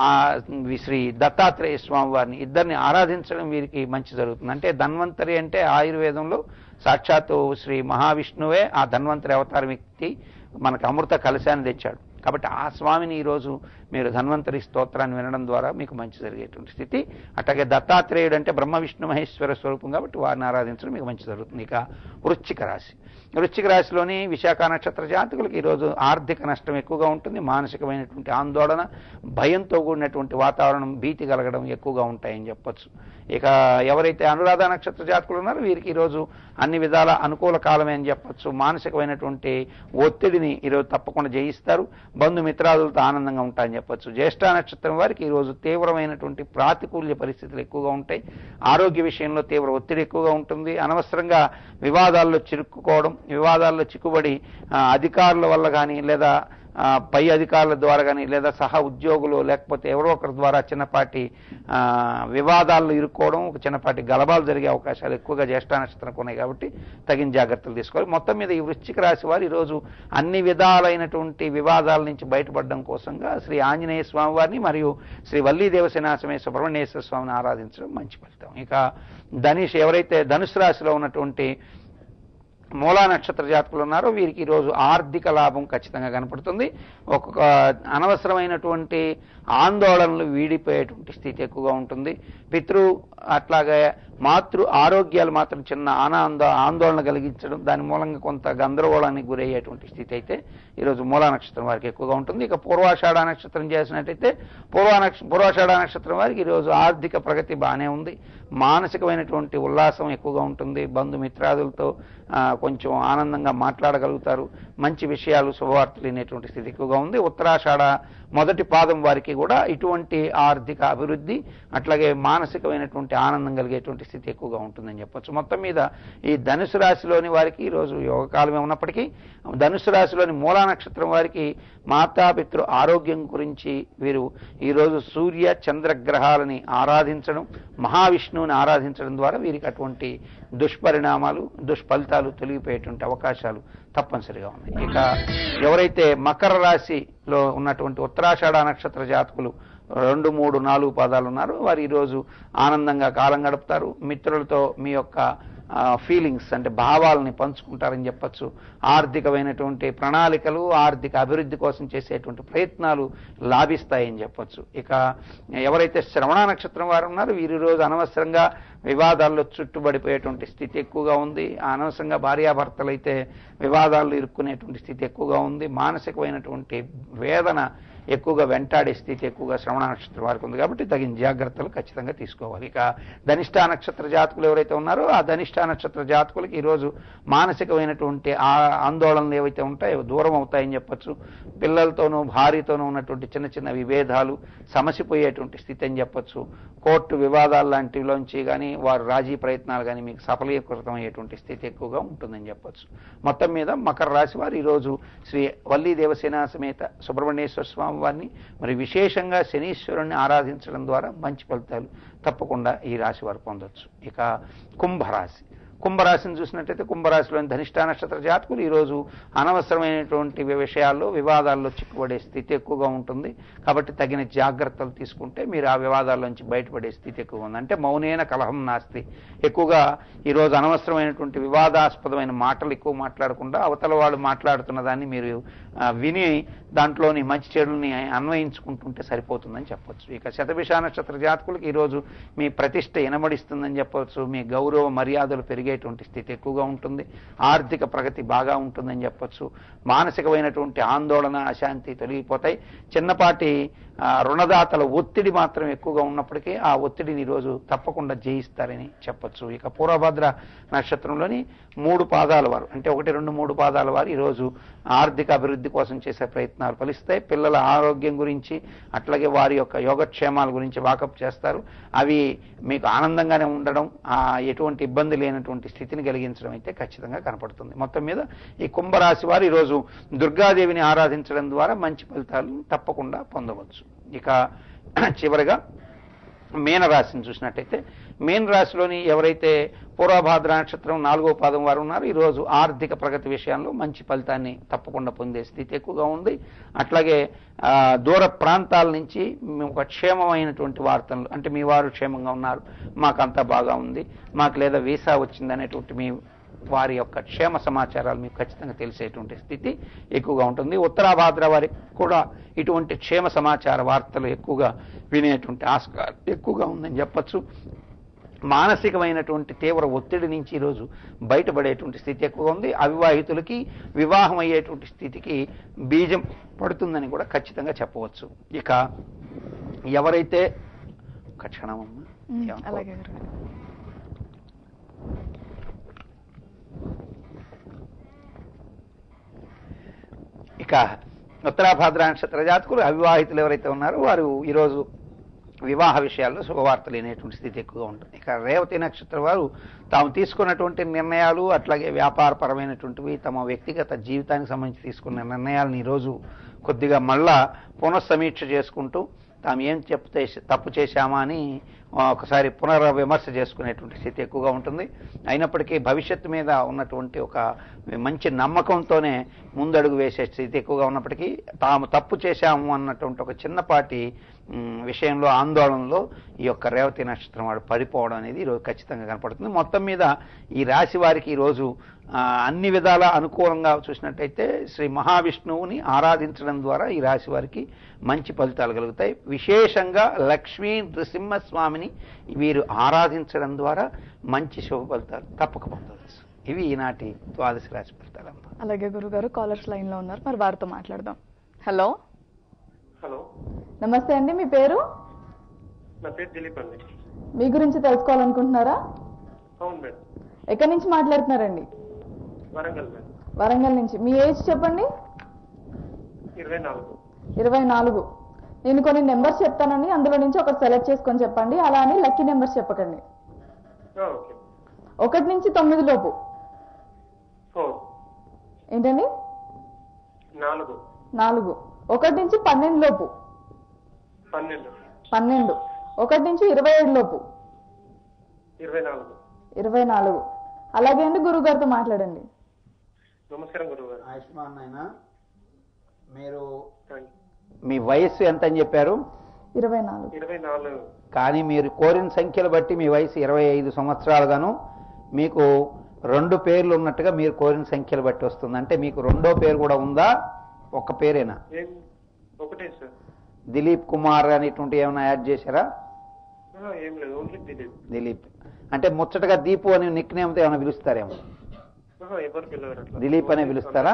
శ్రీ దత్తాత్రేయ స్వామి వారిని ఇద్దరిని ఆరాధించడం వీరికి మంచి జరుగుతుంది. అంటే ధన్వంతరి అంటే ఆయుర్వేదంలో సాక్షాత్తు శ్రీ మహావిష్ణువే ఆ ధన్వంతరి అవతార వ్యక్తి మనకు అమృత కలశాన్ని తెచ్చాడు. కాబట్టి ఆ స్వామిని ఈరోజు మీరు ధన్వంతరి స్తోత్రాన్ని వినడం ద్వారా మీకు మంచి జరిగేటువంటి స్థితి. అట్లాగే దత్తాత్రేయుడు అంటే బ్రహ్మ విష్ణు మహేశ్వర స్వరూపం, కాబట్టి వారిని ఆరాధించడం మీకు మంచి జరుగుతుంది. ఇక వృశ్చిక రాశి, వృశ్చిక రాశిలోని విశాఖ నక్షత్ర జాతకులకు ఈరోజు ఆర్థిక నష్టం ఎక్కువగా ఉంటుంది. మానసికమైనటువంటి ఆందోళన, భయంతో కూడినటువంటి వాతావరణం, భీతి కలగడం ఎక్కువగా ఉంటాయని చెప్పొచ్చు. ఇక ఎవరైతే అనురాధ నక్షత్ర జాతకులు ఉన్నారో వీరికి ఈరోజు అన్ని విధాల అనుకూల కాలమే అని చెప్పొచ్చు. మానసికమైనటువంటి ఒత్తిడిని ఈరోజు తప్పకుండా జయిస్తారు. బంధుమిత్రాదులతో ఆనందంగా ఉంటాయని చెప్పొచ్చు. జ్యేష్ఠ నక్షత్రం వారికి ఈరోజు తీవ్రమైనటువంటి ప్రాతికూల్య పరిస్థితులు ఎక్కువగా ఉంటాయి. ఆరోగ్య విషయంలో తీవ్ర ఒత్తిడి ఎక్కువగా ఉంటుంది. అనవసరంగా వివాదాల్లో చిక్కుకోవడం, వివాదాల్లో చిక్కుబడి అధికారుల వల్ల కానీ, లేదా పై అధికారుల ద్వారా కానీ, లేదా సహా ఉద్యోగులు లేకపోతే ఎవరో ఒకరి ద్వారా చిన్నపాటి వివాదాల్లో ఇరుక్కోవడం, ఒక చిన్నపాటి గలభాలు జరిగే అవకాశాలు ఎక్కువగా జ్యేష్ఠ నక్షత్రంకు ఉన్నాయి. కాబట్టి తగిన జాగ్రత్తలు తీసుకోవాలి. మొత్తం మీద ఈ వృశ్చిక రాశి వారు ఈరోజు అన్ని విధాలైనటువంటి వివాదాల నుంచి బయటపడడం కోసంగా శ్రీ ఆంజనేయ స్వామి వారిని మరియు శ్రీ వల్లీ దేవసేనాసమే సుబ్రహ్మణ్యేశ్వర స్వామిని ఆరాధించడం మంచి ఫలితం. ఇక ఎవరైతే ధనుసు రాశిలో ఉన్నటువంటి మూలా నక్షత్ర జాతకులు ఉన్నారో వీరికి ఈరోజు ఆర్థిక లాభం ఖచ్చితంగా కనపడుతుంది. ఒక్కొక్క అనవసరమైనటువంటి ఆందోళనలు వీడిపోయేటువంటి స్థితి ఎక్కువగా ఉంటుంది. అట్లాగే మాతృ ఆరోగ్యాలు మాత్రం చిన్న ఆందోళన కలిగించడం, దాని మూలంగా కొంత గందరగోళానికి గురయ్యేటువంటి స్థితి అయితే ఈరోజు మూలా నక్షత్రం వారికి ఎక్కువగా ఉంటుంది. ఇక పూర్వాషాఢ నక్షత్రం చేసినట్టయితే పూర్వాషాఢ నక్షత్రం వారికి ఈరోజు ఆర్థిక ప్రగతి బాగానే ఉంది. మానసికమైనటువంటి ఉల్లాసం ఎక్కువగా ఉంటుంది. బంధుమిత్రాదులతో కొంచెం ఆనందంగా మాట్లాడగలుగుతారు. మంచి విషయాలు, శుభవార్తలు వినేటువంటి స్థితి ఎక్కువగా ఉంది. ఉత్తరాషాఢ మొదటి పాదం వారికి కూడా ఇటువంటి ఆర్థిక అభివృద్ధి, అట్లాగే మానసికమైనటువంటి ఆనందం కలిగేటువంటి స్థితి ఎక్కువగా ఉంటుందని చెప్పొచ్చు. మొత్తం మీద ఈ ధనుసు రాశిలోని వారికి ఈరోజు యోగకాలమే ఉన్నప్పటికీ, ధనుసు రాశిలోని మూలా నక్షత్రం వారికి మాతాపితృ ఆరోగ్యం గురించి వీరు ఈరోజు సూర్య చంద్రగ్రహాలని ఆరాధించడం, మహావిష్ణువుని ఆరాధించడం ద్వారా వీరికి అటువంటి దుష్పరిణామాలు, దుష్ఫలితాలు తొలగిపోయేటువంటి అవకాశాలు తప్పనిసరిగా ఉన్నాయి. ఇక ఎవరైతే మకర రాశిలో ఉన్నటువంటి ఉత్తరాషాఢ నక్షత్ర జాతకులు 2, 3, 4 పాదాలు ఉన్నారో వారు ఈరోజు ఆనందంగా కాలం గడుపుతారు. మిత్రులతో మీ యొక్క ఫీలింగ్స్ అంటే భావాలని పంచుకుంటారని చెప్పచ్చు. ఆర్థికమైనటువంటి ప్రణాళికలు, ఆర్థిక అభివృద్ధి కోసం చేసేటువంటి ప్రయత్నాలు లాభిస్తాయని చెప్పచ్చు. ఇక ఎవరైతే శ్రవణ నక్షత్రం వారు ఉన్నారో వీరి రోజు అనవసరంగా వివాదాల్లో చుట్టుబడిపోయేటువంటి స్థితి ఎక్కువగా ఉంది. అనవసరంగా భార్యాభర్తలు అయితే వివాదాల్లో ఇరుక్కునేటువంటి స్థితి ఎక్కువగా ఉంది. మానసికమైనటువంటి వేదన ఎక్కువగా వెంటాడే స్థితి ఎక్కువగా శ్రవణ నక్షత్రం వారికి ఉంది. కాబట్టి తగిన జాగ్రత్తలు ఖచ్చితంగా తీసుకోవాలి. ఇక ధనిష్ఠ నక్షత్ర జాతకులు ఎవరైతే ఉన్నారో ఆ ధనిష్ఠ నక్షత్ర జాతకులకి ఈరోజు మానసికమైనటువంటి ఆందోళనలు ఏవైతే ఉంటాయో దూరం అవుతాయని చెప్పచ్చు. పిల్లలతోనూ భార్యతోనూ ఉన్నటువంటి చిన్న చిన్న విభేదాలు సమసిపోయేటువంటి స్థితి అని చెప్పచ్చు. కోర్టు వివాదాలు లాంటిలోంచి కానీ వారు రాజీ ప్రయత్నాలు కానీ మీకు సఫలీకృతం అయ్యేటువంటి స్థితి ఎక్కువగా ఉంటుందని చెప్పచ్చు. మొత్తం మీద మకర రాశి వారు ఈరోజు శ్రీ వల్లీ దేవసేన సమేత సుబ్రహ్మణ్యేశ్వర స్వామి వారిని మరి విశేషంగా శనీశ్వరుణ్ణి ఆరాధించడం ద్వారా మంచి ఫలితాలు తప్పకుండా ఈ రాశి వారు పొందొచ్చు. ఇక కుంభరాశి, కుంభరాశిని చూసినట్టయితే కుంభరాశిలోని ధనిష్ఠా నక్షత్ర జాతకులు ఈరోజు అనవసరమైనటువంటి విషయాల్లో వివాదాల్లో చిక్కుపడే స్థితి ఎక్కువగా ఉంటుంది. కాబట్టి తగిన జాగ్రత్తలు తీసుకుంటే మీరు ఆ వివాదాల్లోంచి బయటపడే స్థితి ఎక్కువ ఉంది. అంటే మౌనేన కలహం నాస్తి. ఎక్కువగా ఈరోజు అనవసరమైనటువంటి వివాదాస్పదమైన మాటలు ఎక్కువ మాట్లాడకుండా అవతల వాళ్ళు మాట్లాడుతున్న దాన్ని మీరు విని దాంట్లోని మంచి చెడుల్ని అన్వయించుకుంటుంటే సరిపోతుందని చెప్పొచ్చు. ఇక శతభిష నక్షత్ర జాతకులకు ఈరోజు మీ ప్రతిష్ట ఇనబడిస్తుందని చెప్పవచ్చు. మీ గౌరవ మర్యాదలు పెరిగేటువంటి స్థితి ఎక్కువగా ఉంటుంది. ఆర్థిక ప్రగతి బాగా ఉంటుందని చెప్పొచ్చు. మానసికమైనటువంటి ఆందోళన అశాంతి తొలగిపోతాయి. చిన్నపాటి రుణదాతల ఒత్తిడి మాత్రం ఎక్కువగా ఉన్నప్పటికీ ఆ ఒత్తిడిని ఈరోజు తప్పకుండా జయిస్తారని చెప్పొచ్చు. ఇక పూర్వభద్ర నక్షత్రంలోని 3 పాదాల వారు అంటే 1, 2, 3 పాదాల వారు ఈరోజు ఆర్థిక అభివృద్ధి కోసం చేసే ప్రయత్నాలు ఫలిస్తాయి. పిల్లల ఆరోగ్యం గురించి అట్లాగే వారి యొక్క యోగక్షేమాల గురించి వాకప్ చేస్తారు. అవి మీకు ఆనందంగానే ఉండడం, ఎటువంటి ఇబ్బంది లేనటువంటి స్థితిని కలిగించడం అయితే ఖచ్చితంగా కనపడుతుంది. మొత్తం మీద ఈ కుంభరాశి వారు ఈరోజు దుర్గాదేవిని ఆరాధించడం ద్వారా మంచి ఫలితాలు తప్పకుండా పొందవచ్చు. ఇక చివరిగా మీనరాశిని చూసినట్టయితే మీనరాశిలోని ఎవరైతే పూర్వభాద్ర నక్షత్రం 4వ పాదం వారు ఉన్నారు ఈరోజు ఆర్థిక ప్రగతి విషయంలో మంచి ఫలితాన్ని తప్పకుండా పొందే స్థితి ఎక్కువగా ఉంది. అట్లాగే దూర ప్రాంతాల నుంచి ఒక క్షేమమైనటువంటి వార్తలు అంటే మీ వారు క్షేమంగా ఉన్నారు, మాకంతా బాగా ఉంది, మాకు లేదా వీసా వచ్చింది అనేటువంటి మీ వారి యొక్క క్షేమ సమాచారాలు మీకు ఖచ్చితంగా తెలిసేటువంటి స్థితి ఎక్కువగా ఉంటుంది. ఉత్తరాభాద్ర వారికి కూడా ఇటువంటి క్షేమ సమాచార వార్తలు ఎక్కువగా వినేటువంటి ఆస్కారం ఎక్కువగా ఉందని చెప్పచ్చు. మానసికమైనటువంటి తీవ్ర ఒత్తిడి నుంచి ఈరోజు బయటపడేటువంటి స్థితి ఎక్కువగా ఉంది. అవివాహితులకి వివాహం అయ్యేటువంటి స్థితికి బీజం పడుతుందని కూడా ఖచ్చితంగా చెప్పవచ్చు. ఇక ఎవరైతే ఒక క్షణమమ్మా ఇక ఉత్తరాభాద్ర నక్షత్ర జాతకులు అవివాహితులు ఎవరైతే ఉన్నారో వారు ఈరోజు వివాహ విషయాల్లో శుభవార్తలు అనేటువంటి స్థితి ఎక్కువగా ఉంటుంది. ఇక రేవతి నక్షత్రం వారు తాము తీసుకున్నటువంటి నిర్ణయాలు అట్లాగే వ్యాపారపరమైనటువంటివి తమ వ్యక్తిగత జీవితానికి సంబంధించి తీసుకున్న నిర్ణయాలను ఈరోజు కొద్దిగా మళ్ళా పునఃసమీక్ష చేసుకుంటూ తాము ఏం తప్పు చేశామా అని ఒకసారి పునర్విమర్శ చేసుకునేటువంటి స్థితి ఎక్కువగా ఉంటుంది. అయినప్పటికీ భవిష్యత్తు మీద ఉన్నటువంటి ఒక మంచి నమ్మకంతోనే ముందడుగు వేసే స్థితి ఎక్కువగా ఉన్నప్పటికీ తాము తప్పు చేశాము అన్నటువంటి ఒక చిన్నపాటి విషయంలో ఆందోళనలో ఈ యొక్క రేవతి నక్షత్రం వాడు పడిపోవడం అనేది ఈరోజు ఖచ్చితంగా కనపడుతుంది. మొత్తం మీద ఈ రాశి వారికి ఈరోజు అన్ని విధాల అనుకూలంగా చూసినట్టయితే శ్రీ మహావిష్ణువుని ఆరాధించడం ద్వారా ఈ రాశి వారికి మంచి ఫలితాలు కలుగుతాయి. విశేషంగా లక్ష్మీ నృసింహస్వామిని వీరు ఆరాధించడం ద్వారా మంచి శుభ ఫలితాలు తప్పక పొందవచ్చు. ఇవి ఈనాటి ద్వాదశ రాశి ఫలితాలమ్మా. అలాగే గురుగారు కాలర్స్ లైన్ లో ఉన్నారు, మరి వారితో మాట్లాడదాం. హలో హలో నమస్తే అండి, మీ పేరు? నా పేరు దిలీప్ అండి. మీ గురించి తెలుసుకోవాలనుకుంటున్నారా? అవును మేడం. ఎక్కడి నుంచి మాట్లాడుతున్నారండి? వరంగల్ మేడం. వరంగల్ నుంచి. మీ ఏజ్ చెప్పండి. 24. 24. నేను కొన్ని నెంబర్స్ చెప్తానండి, అందులో నుంచి ఒకటి సెలెక్ట్ చేసుకొని చెప్పండి. అలా అని లక్కీ నెంబర్స్ చెప్పకండి. ఓకే. 1 నుంచి 9 లోపు. 4. ఏంటండి? 4. 4. 1 నుంచి 12 లోపు. 12. 12. 1 నుంచి 27 లోపు. 24. 24. అలాగే అండి, గురువు గారితో మాట్లాడండి. నమస్కారం గురువు గారు. ఆయుష్మాన్ నాయన, మీరు మీ వయస్సు ఎంత అని చెప్పారు? 24. 24. కానీ మీరు కోరిన సంఖ్యలు బట్టి మీ వయసు 25 సంవత్సరాలుగాను మీకు 2 పేర్లు ఉన్నట్టుగా మీరు కోరిన సంఖ్యలు బట్టి వస్తుంది. అంటే మీకు 2వ పేరు కూడా ఉందా, ఒక్క పేరేనా? ఒకటే సార్. దిలీప్ కుమార్ అనేటువంటి ఏమైనా యాడ్ చేశారా? ఏం లేదు, ఓన్లీ దిలీప్. దిలీప్ అంటే ముచ్చటగా దీపు అని నిక్ నేమ్తో ఏమైనా పిలుస్తారేమో? దిలీప్ అనే పిలుస్తారా?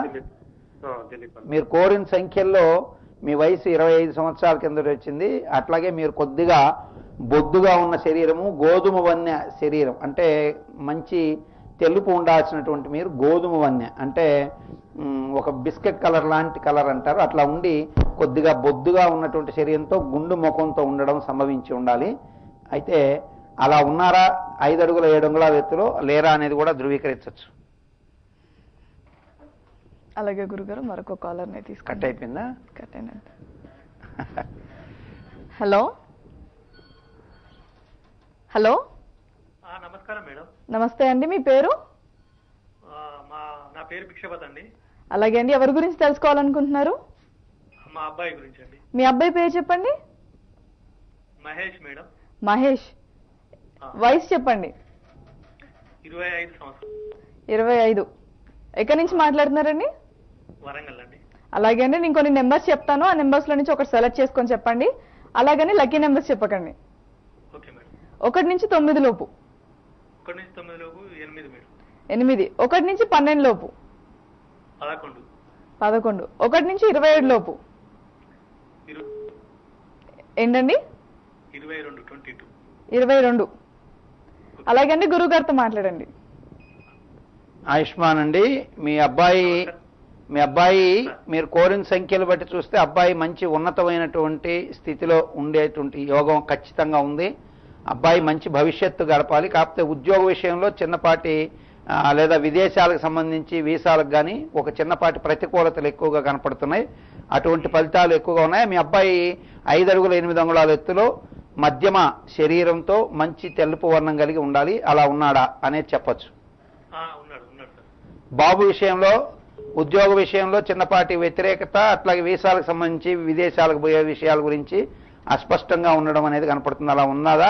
మీరు కోరిన సంఖ్యల్లో మీ వయసు 25 సంవత్సరాల కింద వచ్చింది. అట్లాగే మీరు కొద్దిగా బొద్దుగా ఉన్న శరీరము, గోధుమ వన్య శరీరం అంటే మంచి తెలుపు ఉండాల్సినటువంటి మీరు గోధుమ వన్య అంటే ఒక బిస్కెట్ కలర్ లాంటి కలర్ అంటారు, అట్లా ఉండి కొద్దిగా బొద్దుగా ఉన్నటువంటి శరీరంతో గుండు ముఖంతో ఉండడం సంభవించి ఉండాలి. అయితే అలా ఉన్నారా, 5 అడుగుల 7 అంగుళాల ఎత్తులో లేరా అనేది కూడా ధృవీకరించవచ్చు. అలాగే గురుగారు, మరొక కాలర్ ని తీసుకు. కట్ అయిపోయిందా? కట్ అయినట్టు. హలో హలో నమస్కారం మేడం. నమస్తే అండి, మీ పేరు? నా పేరు భిక్షపత్ అండి. అలాగే అండి, ఎవరి గురించి తెలుసుకోవాలనుకుంటున్నారు? మా అబ్బాయి గురించి అండి. మీ అబ్బాయి పేరు చెప్పండి. మహేష్ మేడం. మహేష్, వయసు చెప్పండి. 25 సంవత్సరాలు. 25. ఎక్కడి నుంచి మాట్లాడుతున్నారండి? వరంగల్ అండి. అలాగే అండి, నేను కొన్ని నెంబర్స్ చెప్తాను, ఆ నెంబర్స్ లో నుంచి ఒకటి సెలెక్ట్ చేసుకొని చెప్పండి. అలాగని లక్కీ నెంబర్స్ చెప్పకండి. Okay madam. 1 నుంచి 9 లోపు. 1 నుంచి 9 లోపు 8 మేడం. 8. 1 నుంచి 12 లోపు. 11. 11. 1 నుంచి 27 లోపు. ఏంటండి? 22. 22. అలాగే అండి, గురువు గారితో మాట్లాడండి. ఆయుష్మాన్ అండి, మీ అబ్బాయి మీరు కోరిన సంఖ్యలు బట్టి చూస్తే అబ్బాయి మంచి ఉన్నతమైనటువంటి స్థితిలో ఉండేటువంటి యోగం ఖచ్చితంగా ఉంది. అబ్బాయి మంచి భవిష్యత్తు గడపాలి. కాకపోతే ఉద్యోగ విషయంలో చిన్నపాటి లేదా విదేశాలకు సంబంధించి వీసాలకు కానీ ఒక చిన్నపాటి ప్రతికూలతలు ఎక్కువగా కనపడుతున్నాయి. అటువంటి ఫలితాలు ఎక్కువగా ఉన్నాయి. మీ అబ్బాయి 5 అడుగుల 8 అంగుళాల ఎత్తులో మధ్యమ శరీరంతో మంచి తెలుపు వర్ణం కలిగి ఉండాలి. అలా ఉన్నాడా అనేది చెప్పచ్చు. బాబు విషయంలో ఉద్యోగ విషయంలో చిన్నపాటి వ్యతిరేకత, అట్లాగే వీసాలకు సంబంధించి విదేశాలకు పోయే విషయాల గురించి అస్పష్టంగా ఉండడం అనేది కనపడుతుంది. అలా ఉన్నదా?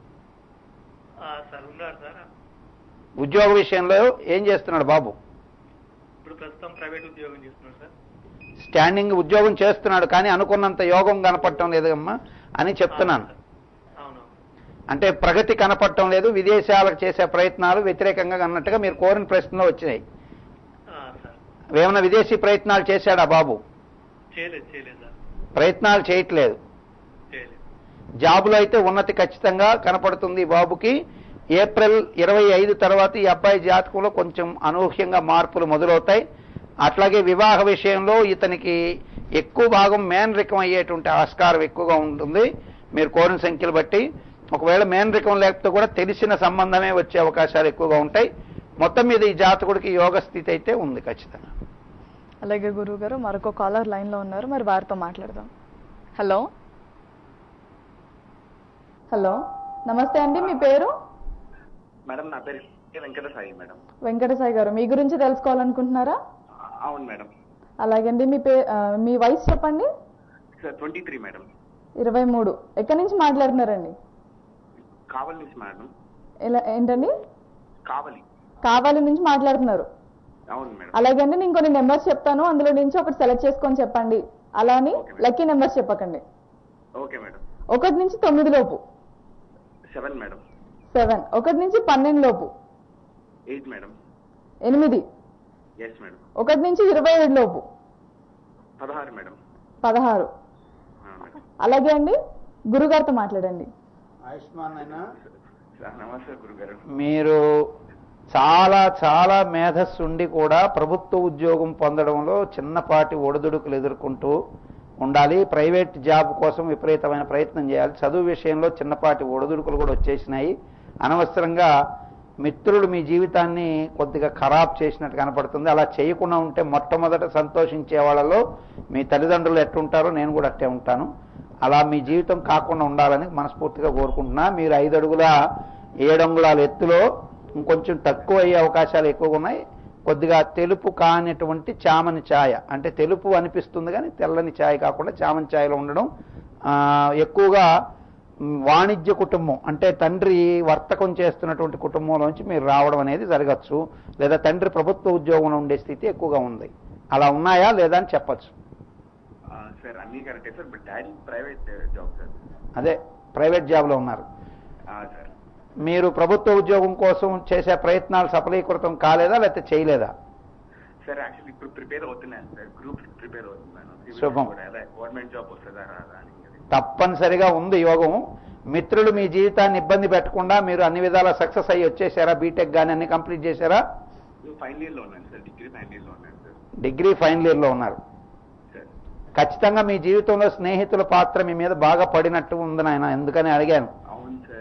ఉద్యోగ విషయంలో ఏం చేస్తున్నాడు బాబు? ఇప్పుడు ప్రస్తుతం ప్రైవేట్ ఉద్యోగం చేస్తున్నాడు సార్. స్టాండింగ్ ఉద్యోగం చేస్తున్నాడు, కానీ అనుకున్నంత యోగం కనపడటం లేదమ్మా అని చెప్తున్నాను. అంటే ప్రగతి కనపడటం లేదు. విదేశాలకు చేసే ప్రయత్నాలు వ్యతిరేకంగా అన్నట్టుగా మీరు కోరిన ప్రశ్నలో వచ్చినాయి. ఏమైనా విదేశీ ప్రయత్నాలు చేశాడా బాబు? ప్రయత్నాలు చేయట్లేదు. జాబులో అయితే ఉన్నతి ఖచ్చితంగా కనపడుతుంది బాబుకి. ఏప్రిల్ 25 తర్వాత ఈ అబ్బాయి జాతకంలో కొంచెం అనూహ్యంగా మార్పులు మొదలవుతాయి. అట్లాగే వివాహ విషయంలో ఇతనికి ఎక్కువ భాగం మేనరికం అయ్యేటువంటి ఆస్కారం ఎక్కువగా ఉంటుంది మీరు కోరిన సంఖ్యలు బట్టి. ఒకవేళ మేనరికం లేకపోతే కూడా తెలిసిన సంబంధమే వచ్చే అవకాశాలు ఎక్కువగా ఉంటాయి. మొత్తం మీద ఈ జాతకుడికి యోగ స్థితి అయితే ఉంది ఖచ్చితంగా. అలాగే గురువు గారు, మరొక కాలర్ లైన్ లో ఉన్నారు, మరి వారితో మాట్లాడదాం. హలో హలో, నమస్తే అండి, మీ పేరు? మేడం, నా పేరు వెంకటసాయి మేడం. వెంకటసాయి గారు, మీ గురించి తెలుసుకోవాలనుకుంటున్నారా? అవును మేడం. అలాగే అండి, మీ వయసు చెప్పండి. 23 మేడం. 23. ఎక్కడి నుంచి మాట్లాడుతున్నారండి? కావలి నుంచి మేడం. ఏంటండి? కావలి నుంచి మాట్లాడుతున్నారు. అవును మేడం. అలాగే అండి, నేను కొన్ని నెంబర్స్ చెప్తాను, అందులో నుంచి ఒకటి సెలెక్ట్ చేసుకొని చెప్పండి. అలా అని లక్కీ నెంబర్స్ చెప్పకండి. Okay madam. 1 నుంచి 9 లోపు. 7 మేడం. 7. 1 నుంచి 12 లోపు. 8 మేడం. 8. Yes madam. 1 నుంచి 27 లోపు. 16 మేడం. 16. అలాగే అండి, గురుగారితో మాట్లాడండి. ఆయుష్మాన్ అయినా నమస్తే గురుగారు. మీరు చాలా చాలా మేధస్సు ఉండి కూడా ప్రభుత్వ ఉద్యోగం పొందడంలో చిన్నపాటి ఒడిదుడుకులు ఎదుర్కొంటూ ఉండాలి. ప్రైవేట్ జాబ్ కోసం విపరీతమైన ప్రయత్నం చేయాలి. చదువు విషయంలో చిన్నపాటి ఒడిదుడుకులు కూడా వచ్చేసినాయి. అనవసరంగా మిత్రులు మీ జీవితాన్ని కొద్దిగా ఖరాబ్ చేసినట్టు కనపడుతుంది. అలా చేయకుండా ఉంటే మొట్టమొదట సంతోషించే వాళ్ళలో మీ తల్లిదండ్రులు ఎట్టుంటారో నేను కూడా అట్టే ఉంటాను. అలా మీ జీవితం కాకుండా ఉండాలని మనస్ఫూర్తిగా కోరుకుంటున్నా. మీరు 5 అడుగుల 7 అంగుళాల ఎత్తులో ఇంకొంచెం తక్కువ అయ్యే అవకాశాలు ఎక్కువగా ఉన్నాయి. కొద్దిగా తెలుపు కానిటువంటి చామని ఛాయ, అంటే తెలుపు అనిపిస్తుంది కానీ తెల్లని ఛాయ కాకుండా చామని ఛాయలో ఉండడం, ఎక్కువగా వాణిజ్య కుటుంబం అంటే తండ్రి వర్తకం చేస్తున్నటువంటి కుటుంబంలోంచి మీరు రావడం అనేది జరగచ్చు. లేదా తండ్రి ప్రభుత్వ ఉద్యోగంలో ఉండే స్థితి ఎక్కువగా ఉంది. అలా ఉన్నాయా లేదా అని చెప్పచ్చు. సార్ అన్ని కరెక్టే sir, but daddy private job sir. అదే ప్రైవేట్ జాబ్లో ఉన్నారు. సార్ మీరు ప్రభుత్వ ఉద్యోగం కోసం చేసే ప్రయత్నాలు సఫలీకృతం కాలేదా లేకపోతే చేయలేదా? సార్ యాక్చువల్లీ ఇప్పుడు ప్రిపేర్ అవుతున్నాను సార్, గ్రూప్ ప్రిపేర్ అవుతున్నాను. శుభం. గవర్నమెంట్ జాబ్ వస్తుందా రాదా అని. తప్పనిసరిగా ఉంది యోగం. మిత్రులు మీ జీవితాన్ని ఇబ్బంది పెట్టకుండా మీరు అన్ని విధాలా సక్సెస్ అయ్యి వచ్చేసారా? బీటెక్ కానీ అన్ని కంప్లీట్ చేశారా? ఫైనల్ ఇయర్ లో ఉన్నాను సార్. డిగ్రీ ఫైనల్ ఇయర్ లో ఉన్నాను సార్. డిగ్రీ ఫైనల్ ఇయర్ లో ఉన్నారు. ఖచ్చితంగా మీ జీవితంలో స్నేహితుల పాత్ర మీ మీద బాగా పడినట్టు ఉంది నాయన, ఎందుకని అడిగాను. అవును సార్.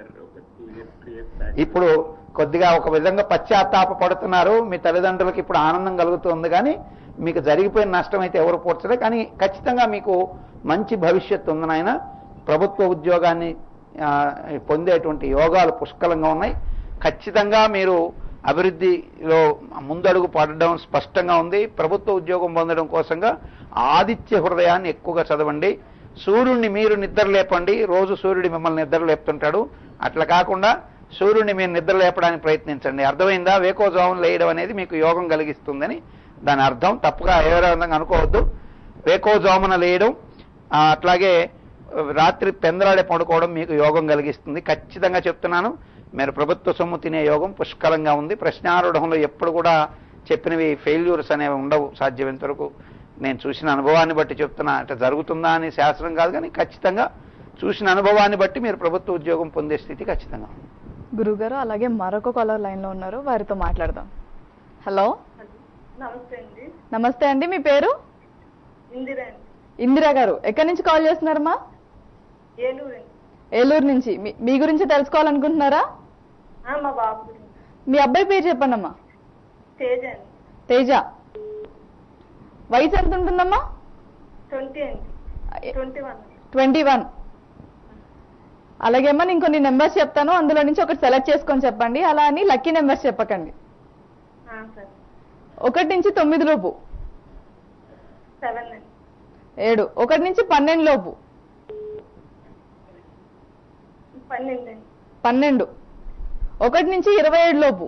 ఇప్పుడు కొద్దిగా ఒక విధంగా పశ్చాత్తాప పడుతున్నారు. మీ తల్లిదండ్రులకు ఇప్పుడు ఆనందం కలుగుతుంది, కానీ మీకు జరిగిపోయిన నష్టం అయితే ఎవరు పోడ్చలే. కానీ ఖచ్చితంగా మీకు మంచి భవిష్యత్తు ఉంది నాయన. ప్రభుత్వ ఉద్యోగాన్ని పొందేటువంటి యోగాలు పుష్కలంగా ఉన్నాయి. ఖచ్చితంగా మీరు అభివృద్ధిలో ముందడుగు పడడం స్పష్టంగా ఉంది. ప్రభుత్వ ఉద్యోగం పొందడం కోసంగా ఆదిత్య హృదయాన్ని ఎక్కువగా చదవండి. సూర్యుడిని మీరు నిద్ర లేపండి. రోజు సూర్యుడు మిమ్మల్ని నిద్ర లేపుతుంటాడు. అట్లా కాకుండా సూర్యుడిని మీరు నిద్ర లేపడానికి ప్రయత్నించండి. అర్థమైందా? వేకోజామున లేయడం అనేది మీకు యోగం కలిగిస్తుందని దాని అర్థం. తప్పుగా ఏ విధంగా అనుకోవద్దు. వేకోజామున లేయడం, అట్లాగే రాత్రి పెందరాడే పడుకోవడం మీకు యోగం కలిగిస్తుంది. ఖచ్చితంగా చెప్తున్నాను. మీరు ప్రభుత్వ సొమ్ము తినే యోగం పుష్కలంగా ఉంది. ప్రశ్నారూఢంలో ఎప్పుడు కూడా చెప్పినవి ఫెయిల్యూర్స్ అనేవి ఉండవు. సాధ్యమైనంత వరకు నేను చూసిన అనుభవాన్ని బట్టి చెప్తున్నా. అంటే జరుగుతుందా అని శాస్త్రం కాదు, కానీ ఖచ్చితంగా చూసిన అనుభవాన్ని బట్టి మీరు ప్రభుత్వ ఉద్యోగం పొందే స్థితి ఖచ్చితంగా ఉంది. గురుగారు అలాగే మరొక కాలర్ లైన్ లో ఉన్నారు, వారితో మాట్లాడదాం. హలో, నమస్తే అండి. నమస్తే అండి, మీ పేరు? ఇందిరా అండి. ఇందిరా గారు, ఎక్కడి నుంచి కాల్ చేస్తున్నారమ్మా? ఏలూరు అండి. ఏలూరు నుంచి. మీ గురించి తెలుసుకోవాలనుకుంటున్నారా? మా బాబు గురించి. మీ అబ్బాయి పేరు చెప్పండి అమ్మా. తేజ అండి. తేజ. వయసు ఎంత ఉంటుందమ్మా? 20 అండి. 21. 21. అలాగే అమ్మా, నేను కొన్ని నెంబర్స్ చెప్తాను, అందులో నుంచి ఒకటి సెలెక్ట్ చేసుకొని చెప్పండి. అలా అని లక్కీ నెంబర్స్ చెప్పకండి. సరే. 1 నుంచి 9 లోపు. 7 అండి. 7. 1 నుంచి 12 లోపు. 12 అండి. 12. 1 నుంచి 27 లోపు.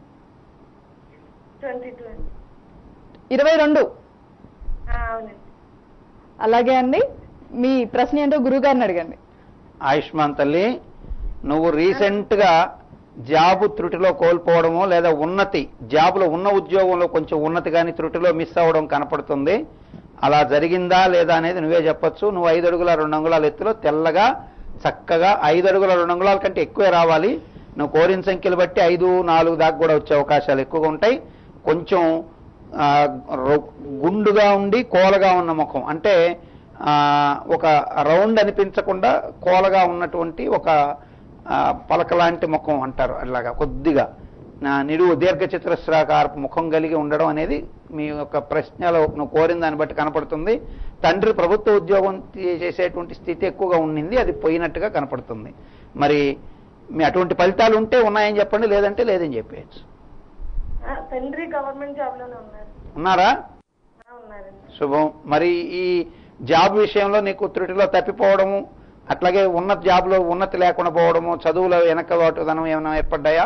22 అండి. 22. అవునండి. అలాగే అండి, మీ ప్రశ్న ఏంటో గురుగారిని అడగండి. ఆయుష్మాన్ తల్లి, నువ్వు రీసెంట్గా జాబు త్రుటిలో కోల్పోవడమో లేదా ఉన్నతి జాబులో ఉన్న ఉద్యోగంలో కొంచెం ఉన్నతి కానీ త్రుటిలో మిస్ అవ్వడం కనపడుతుంది. అలా జరిగిందా లేదా అనేది నువ్వే చెప్పొచ్చు. నువ్వు 5 అడుగుల 2 అంగుళాల ఎత్తులో తెల్లగా చక్కగా 5 అడుగుల 2 అంగుళాల కంటే ఎక్కువే రావాలి. నువ్వు కోరిన సంఖ్యలు బట్టి 5, 4 దాకా కూడా వచ్చే అవకాశాలు ఎక్కువగా ఉంటాయి. కొంచెం గుండుగా ఉండి కోలగా ఉన్న ముఖం, అంటే ఒక రౌండ్ అనిపించకుండా కోలగా ఉన్నటువంటి ఒక పలక లాంటి ముఖం అంటారు. అలాగా కొద్దిగా నిలువు దీర్ఘచతురస్రాకారపు ముఖం కలిగి ఉండడం అనేది మీ యొక్క ప్రశ్నలో నువ్వు కోరిన దాన్ని బట్టి కనపడుతుంది. తండ్రి ప్రభుత్వ ఉద్యోగం చేసేటువంటి స్థితి ఎక్కువగా ఉండింది, అది పోయినట్టుగా కనపడుతుంది. మరి మీ అటువంటి ఫలితాలు ఉంటే ఉన్నాయని చెప్పండి, లేదంటే లేదని చెప్పేయచ్చు. తండ్రి గవర్నమెంట్ జాబ్ లోనే ఉన్నారు. ఉన్నారా? ఉన్నారండి. శుభం. మరి ఈ జాబ్ విషయంలో నీకు త్రుటిలో తప్పిపోవడము, అట్లాగే ఉన్నత జాబ్లో ఉన్నతి లేకుండా పోవడము, చదువులో వెనకబాటుదనం ఏమైనా ఏర్పడ్డాయా?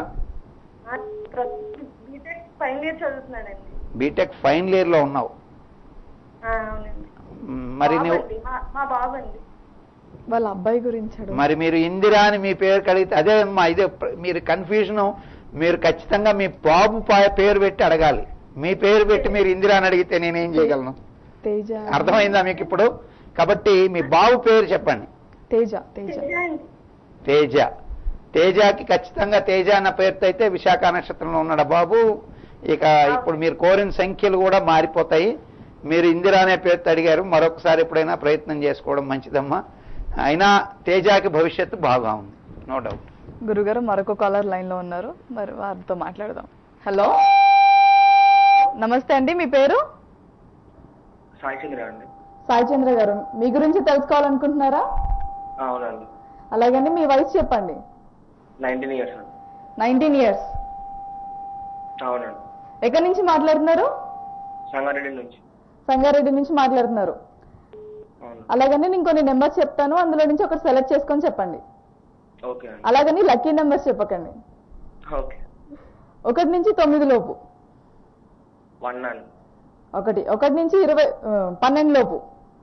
బీటెక్ ఫైనల్ ఇయర్ చదువుతున్నాడండి. బీటెక్ ఫైనల్ ఇయర్ లో ఉన్నావు. అవునండి. మరి నువ్వు మా బాబు అండి. వాళ్ళ అబ్బాయి గురించి మరి మీరు ఇందిరా అని మీ పేరు కలిగితే అదే అమ్మా, ఇదే మీరు కన్ఫ్యూజన్. మీరు ఖచ్చితంగా మీ బాబు పేరు పెట్టి అడగాలి. మీ పేరు పెట్టి మీరు ఇందిరా అని అడిగితే నేనేం చేయగలను? తేజ. అర్థమైందా మీకు ఇప్పుడు? కాబట్టి మీ బాబు పేరు చెప్పండి. తేజ. తేజ. తేజ. తేజకి ఖచ్చితంగా తేజ అన్న పేరుతో అయితే విశాఖ నక్షత్రంలో ఉన్నాడు బాబు. ఇక ఇప్పుడు మీరు కోరిన సంఖ్యలు కూడా మారిపోతాయి. మీరు ఇందిరా అనే పేరుతో అడిగారు, మరొకసారి ఎప్పుడైనా ప్రయత్నం చేసుకోవడం మంచిదమ్మా. అయినా తేజకి భవిష్యత్తు బాగా ఉంది, నో డౌట్. గురుగారు, మరొక కాలర్ లైన్ లో ఉన్నారు, మరి వారితో మాట్లాడదాం. హలో, నమస్తే అండి, మీ పేరు? సాయి చంద్ర అండి. సాయి చంద్ర గారు, మీ గురించి తెలుసుకోవాలనుకుంటున్నారా? అవునండి. అలాగండి, మీ వయసు చెప్పండి. 19 years అండి. 19 years. అవునండి. ఎక్కడి నుంచి మాట్లాడుతున్నారు? సంగారెడ్డి నుంచి. సంగారెడ్డి నుంచి మాట్లాడుతున్నారు. అలాగని నేను కొన్ని నెంబర్స్ చెప్తాను, అందులో నుంచి ఒకటి సెలెక్ట్ చేసుకొని చెప్పండి. ఓకే. అలాగని లక్కీ నెంబర్స్ చెప్పకండి. ఓకే. 1 నుంచి 9 లోపు. 1 అండి. 1 నుంచి 12 లోపు.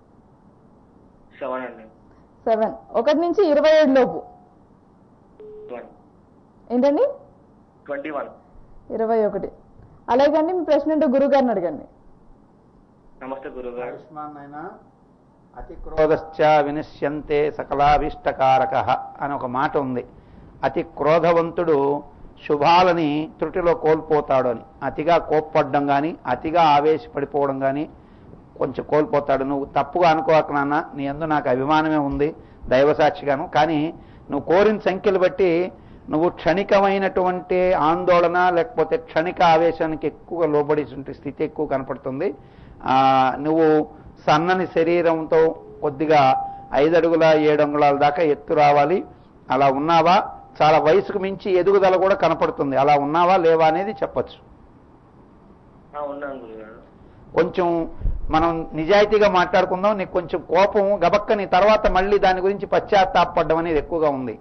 7 అండి. 7. 1 నుంచి 27 లోపు. 1. ఏంటండి? 21. 21. అలాగండి, మీ ప్రశ్న ఏంటో గురువు గారిని అడగండి. నమస్తే గురుగారు. అతి క్రోధశ్చ వినశ్యంతే సకలాభిష్టకారక అని ఒక మాట ఉంది. అతి క్రోధవంతుడు శుభాలని త్రుటిలో కోల్పోతాడు అని. అతిగా కోప్పడడం కానీ, అతిగా ఆవేశపడిపోవడం కానీ కొంచెం కోల్పోతాడు. నువ్వు తప్పుగా అనుకోక నాన్న, నీ యందు నాకు అభిమానమే ఉంది దైవసాక్షిగాను. కానీ నువ్వు కోరిన సంఖ్యలు బట్టి నువ్వు క్షణికమైనటువంటి ఆందోళన లేకపోతే క్షణిక ఆవేశానికి ఎక్కువగా లోబడి స్థితి ఎక్కువ కనపడుతుంది. నువ్వు సన్నని శరీరంతో కొద్దిగా 5 అడుగుల 7 అంగుళాల దాకా ఎత్తు రావాలి. అలా ఉన్నావా? చాలా వయసుకు మించి ఎదుగుదల కూడా కనపడుతుంది. అలా ఉన్నావా లేవా అనేది చెప్పచ్చు. ఉన్నాను గురుగారు. కొంచెం మనం నిజాయితీగా మాట్లాడుకుందాం. నీకు కొంచెం కోపం గబక్కని తర్వాత మళ్ళీ దాని గురించి పశ్చాత్తాపడడం అనేది ఎక్కువగా ఉంది.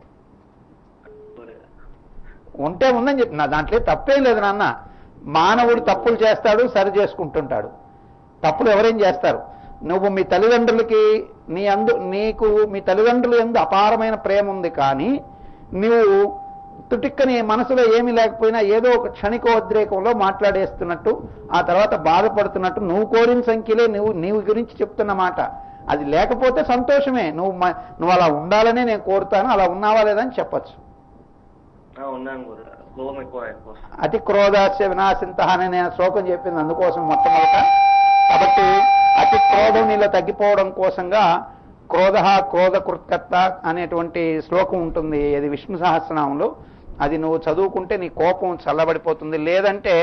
ఉంటే ఉందని చెప్పి నా దాంట్లో తప్పేం లేదు నాన్న. మానవుడు తప్పులు చేస్తాడు, సరి చేసుకుంటుంటాడు. తప్పులు ఎవరేం చేస్తారు? నువ్వు మీ తల్లిదండ్రులకి నీకు మీ తల్లిదండ్రులు ఎందు అపారమైన ప్రేమ ఉంది, కానీ నువ్వు తుటిక్కని మనసులో ఏమీ లేకపోయినా ఏదో ఒక క్షణికోద్రేకంలో మాట్లాడేస్తున్నట్టు, ఆ తర్వాత బాధపడుతున్నట్టు, నువ్వు కోరిన సంఖ్యలే నీవు గురించి చెప్తున్న మాట. అది లేకపోతే సంతోషమే. నువ్వు అలా ఉండాలనే నేను కోరుతాను. అలా ఉన్నావా లేదని చెప్పచ్చు. ఉన్నాను గురు. కోపం ఎక్కువ. అతి క్రోధాస్య వినాశింత అని నేను శ్లోకం చెప్పింది అందుకోసం మొట్టమొదట. కాబట్టి అతి క్రోధం నీలో తగ్గిపోవడం కోసంగా క్రోధ కృత్కర్త అనేటువంటి శ్లోకం ఉంటుంది. అది విష్ణు సహస్రనామంలో. అది నువ్వు చదువుకుంటే నీ కోపం చల్లబడిపోతుంది. లేదంటే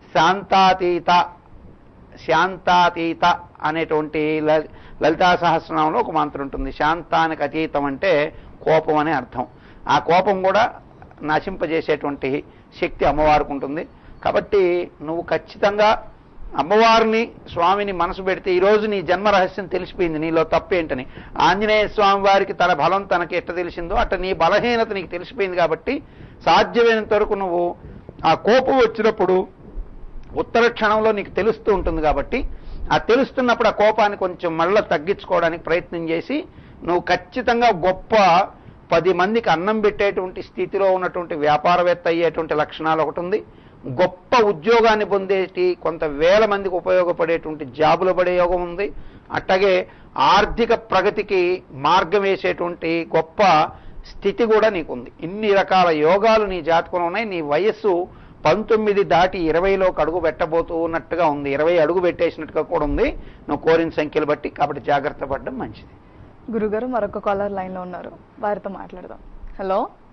శాంతాతీత అనేటువంటి లలితా సహస్రనామంలో ఒక మంత్రం ఉంటుంది. శాంతానికి అతీతం అంటే కోపం అనే అర్థం. ఆ కోపం కూడా నశింపజేసేటువంటి శక్తి అమ్మవారికి ఉంటుంది. కాబట్టి నువ్వు ఖచ్చితంగా అమ్మవారిని, స్వామిని మనసు పెడితే ఈరోజు నీ జన్మ రహస్యం తెలిసిపోయింది, నీలో తప్పేంటని. ఆంజనేయ స్వామి వారికి తన బలం తనకి ఎట్ట తెలిసిందో అట్ట నీ బలహీనత నీకు తెలిసిపోయింది. కాబట్టి సాధ్యమైనంత వరకు నువ్వు ఆ కోపం వచ్చినప్పుడు ఉత్తర క్షణంలో నీకు తెలుస్తూ ఉంటుంది. కాబట్టి ఆ తెలుస్తున్నప్పుడు ఆ కోపాన్ని కొంచెం మళ్ళీ తగ్గించుకోవడానికి ప్రయత్నం చేసి నువ్వు ఖచ్చితంగా గొప్ప 10 మందికి అన్నం పెట్టేటువంటి స్థితిలో ఉన్నటువంటి వ్యాపారవేత్త అయ్యేటువంటి లక్షణాలు ఒకటి ఉంది. గొప్ప ఉద్యోగాన్ని పొందేటి కొంత వేల మందికి ఉపయోగపడేటువంటి జాబులు పడే యోగం ఉంది. అట్లాగే ఆర్థిక ప్రగతికి మార్గం వేసేటువంటి గొప్ప స్థితి కూడా నీకుంది. ఇన్ని రకాల యోగాలు నీ జాతకంలో ఉన్నాయి. నీ వయస్సు 19 దాటి 20లోకి అడుగు పెట్టబోతూ ఉన్నట్టుగా ఉంది. 20 అడుగు పెట్టేసినట్టుగా కూడా ఉంది నువ్వు కోరిన సంఖ్యలు బట్టి. కాబట్టి జాగ్రత్త పడడం మంచిది. గురుగారు మరొక కాలర్ లైన్ లో ఉన్నారు, వారితో మాట్లాడదాం. హలో.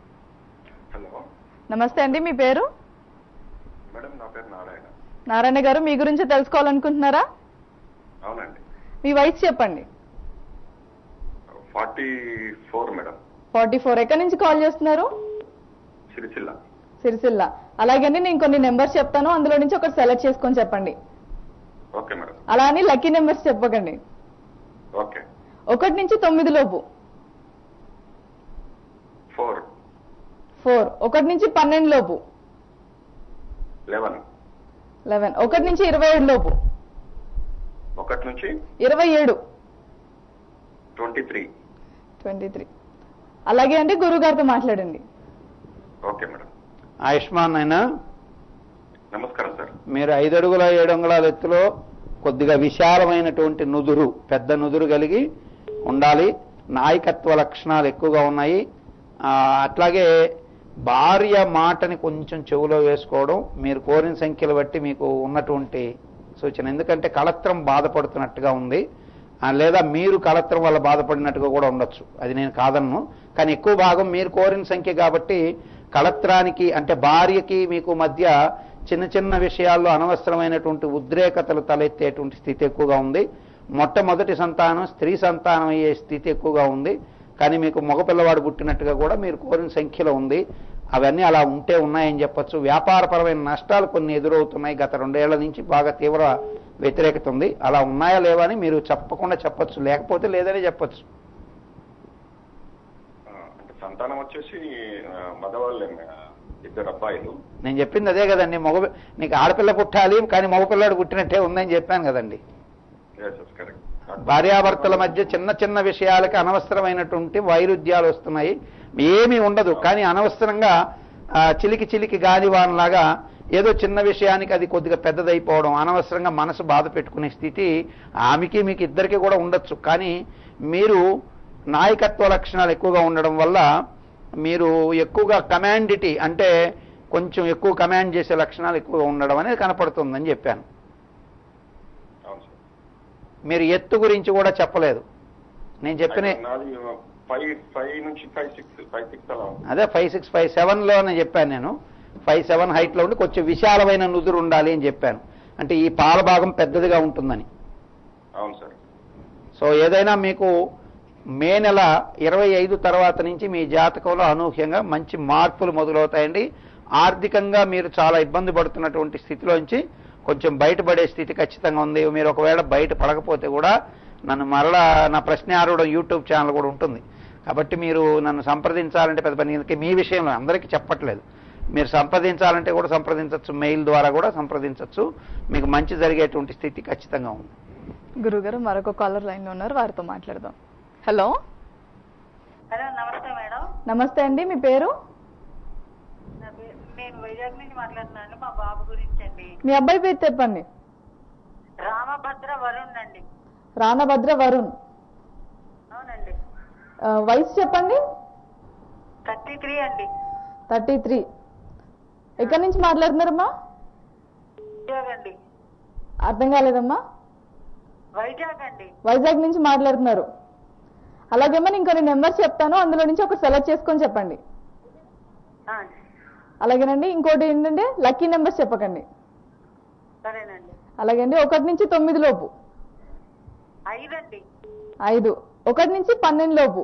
నమస్తే అండి, మీ పేరు? మేడం, నా పేరు నారాయణ. నారాయణ గారు, మీ గురించి తెలుసుకోవాలనుకుంటున్నారా? అవునండి. మీ వయసు చెప్పండి. 44 మేడం. 44. ఎక్కడి నుంచి కాల్ చేస్తున్నారు? సిరిసిల్ల. అలాగండి, నేను కొన్ని నెంబర్స్ చెప్తాను, అందులో నుంచి ఒకటి సెలెక్ట్ చేసుకొని చెప్పండి. Okay madam. అలా అని లక్కీ నెంబర్స్ చెప్పకండి. ఓకే. 1 నుంచి 9 లోపు. 4. 1 నుంచి 12 లోపు. 11. 1 నుంచి 27 లోపు. 1 నుంచి 27. 23. అలాగే అండి, గురువు గారితో మాట్లాడండి. Okay madam. ఆయుష్మాన్ అయినా నమస్కారం సార్. మీరు 5 అడుగుల 7 అంగుళాల ఎత్తులో కొద్దిగా విశాలమైనటువంటి నుదురు, పెద్ద నుదురు కలిగి ఉండాలి. నాయకత్వ లక్షణాలు ఎక్కువగా ఉన్నాయి. అట్లాగే భార్య మాటని కొంచెం చెవులో వేసుకోవడం మీరు కోరిన సంఖ్యలు బట్టి మీకు ఉన్నటువంటి సూచన. ఎందుకంటే కళత్రం బాధపడుతున్నట్టుగా ఉంది, లేదా మీరు కళత్రం వల్ల బాధపడినట్టుగా కూడా ఉండొచ్చు. అది నేను కాదన్ను. కానీ ఎక్కువ భాగం మీరు కోరిన సంఖ్య కాబట్టి కళత్రానికి అంటే భార్యకి మీకు మధ్య చిన్న చిన్న విషయాల్లో అనవసరమైనటువంటి ఉద్రేకతలు తలెత్తేటువంటి స్థితి ఎక్కువగా ఉంది. మొట్టమొదటి సంతానం స్త్రీ సంతానం అయ్యే స్థితి ఎక్కువగా ఉంది. కానీ మీకు మగపిల్లవాడు పుట్టినట్టుగా కూడా మీరు కోరిన సంఖ్యలో ఉంది. అవన్నీ అలా ఉంటే ఉన్నాయని చెప్పచ్చు. వ్యాపారపరమైన నష్టాలు కొన్ని ఎదురవుతున్నాయి. గత 2 ఏళ్ల నుంచి బాగా తీవ్ర వ్యతిరేకత ఉంది. అలా ఉన్నాయా లేవా అని మీరు చెప్పకుండా చెప్పచ్చు, లేకపోతే లేదని చెప్పచ్చు. సంతానం వచ్చేసి మగవాళ్ళే, 2 అబ్బాయిలు. నేను చెప్పింది అదే కదండి. నీకు ఆడపిల్ల పుట్టాలి, కానీ మగపిల్లాడు పుట్టినట్టే ఉందని చెప్పాను కదండి. భార్యాభర్తల మధ్య చిన్న చిన్న విషయాలకి అనవసరమైనటువంటి వైరుధ్యాలు వస్తున్నాయి. ఏమీ ఉండదు, కానీ అనవసరంగా చిలికి గాలివానలాగా ఏదో చిన్న విషయానికి అది కొద్దిగా పెద్దదైపోవడం, అనవసరంగా మనసు బాధ పెట్టుకునే స్థితి ఆమెకి మీకు ఇద్దరికి కూడా ఉండొచ్చు. కానీ మీరు నాయకత్వ లక్షణాలు ఎక్కువగా ఉండడం వల్ల మీరు ఎక్కువగా కమాండిటీ అంటే కొంచెం ఎక్కువ కమాండ్ చేసే లక్షణాలు ఎక్కువగా ఉండడం అనేది కనపడుతుందని చెప్పాను. మీరు ఎత్తు గురించి కూడా చెప్పలేదు. నేను చెప్పిన అదే 5'6", 5'7" చెప్పాను నేను. 5'7" హైట్లో ఉండి కొంచెం విశాలమైన నుదురు ఉండాలి అని చెప్పాను. అంటే ఈ పాల భాగం పెద్దదిగా ఉంటుందని. అవును సార్. సో ఏదైనా మీకు మే నెల 25 తర్వాత నుంచి మీ జాతకంలో అనూహ్యంగా మంచి మార్పులు మొదలవుతాయండి. ఆర్థికంగా మీరు చాలా ఇబ్బంది పడుతున్నటువంటి స్థితిలోంచి కొంచెం బయటపడే స్థితి ఖచ్చితంగా ఉంది. మీరు ఒకవేళ బయట పడకపోతే కూడా నన్ను మరలా నా ప్రశ్న ఆడడం యూట్యూబ్ ఛానల్ కూడా ఉంటుంది. కాబట్టి మీరు నన్ను సంప్రదించాలంటే పెద్ద పని మీ విషయంలో అందరికీ చెప్పట్లేదు. మీరు సంప్రదించాలంటే కూడా సంప్రదించవచ్చు, మెయిల్ ద్వారా కూడా సంప్రదించవచ్చు. మీకు మంచి జరిగేటువంటి స్థితి ఖచ్చితంగా ఉంది. గురుగారు మరొక కాలర్ లైన్ లో ఉన్నారు, వారితో మాట్లాడదాం. హలో. హలో, నమస్తే మేడం. నమస్తే అండి, మీ పేరు? నేను వైజాగ్ నుంచి మాట్లాడుతున్నాను. మా బాబు గురించి అండి. మీ అబ్బాయి పేరు చెప్పండి. రామభద్ర వరుణ్ అండి. రామభద్ర వరుణ్. అవునండి. వయసు చెప్పండి. 33 అండి. 33. ఎక్కడి నుంచి మాట్లాడుతున్నారమ్మా? వైజాగ్ అండి. అర్థం కాలేదమ్మా? వైజాగ్ అండి. వైజాగ్ నుంచి మాట్లాడుతున్నారు. అలాగేమో నేను కొన్ని నెంబర్స్ చెప్తాను, అందులో నుంచి ఒకటి సెలెక్ట్ చేసుకొని చెప్పండి. అలాగేనండి. ఇంకోటి ఏంటంటే లక్కీ నెంబర్స్ చెప్పకండి. సరేనండి. అలాగండి. 1 నుంచి 9 లోపు. 5 అండి. 5. 1 నుంచి 12 లోపు.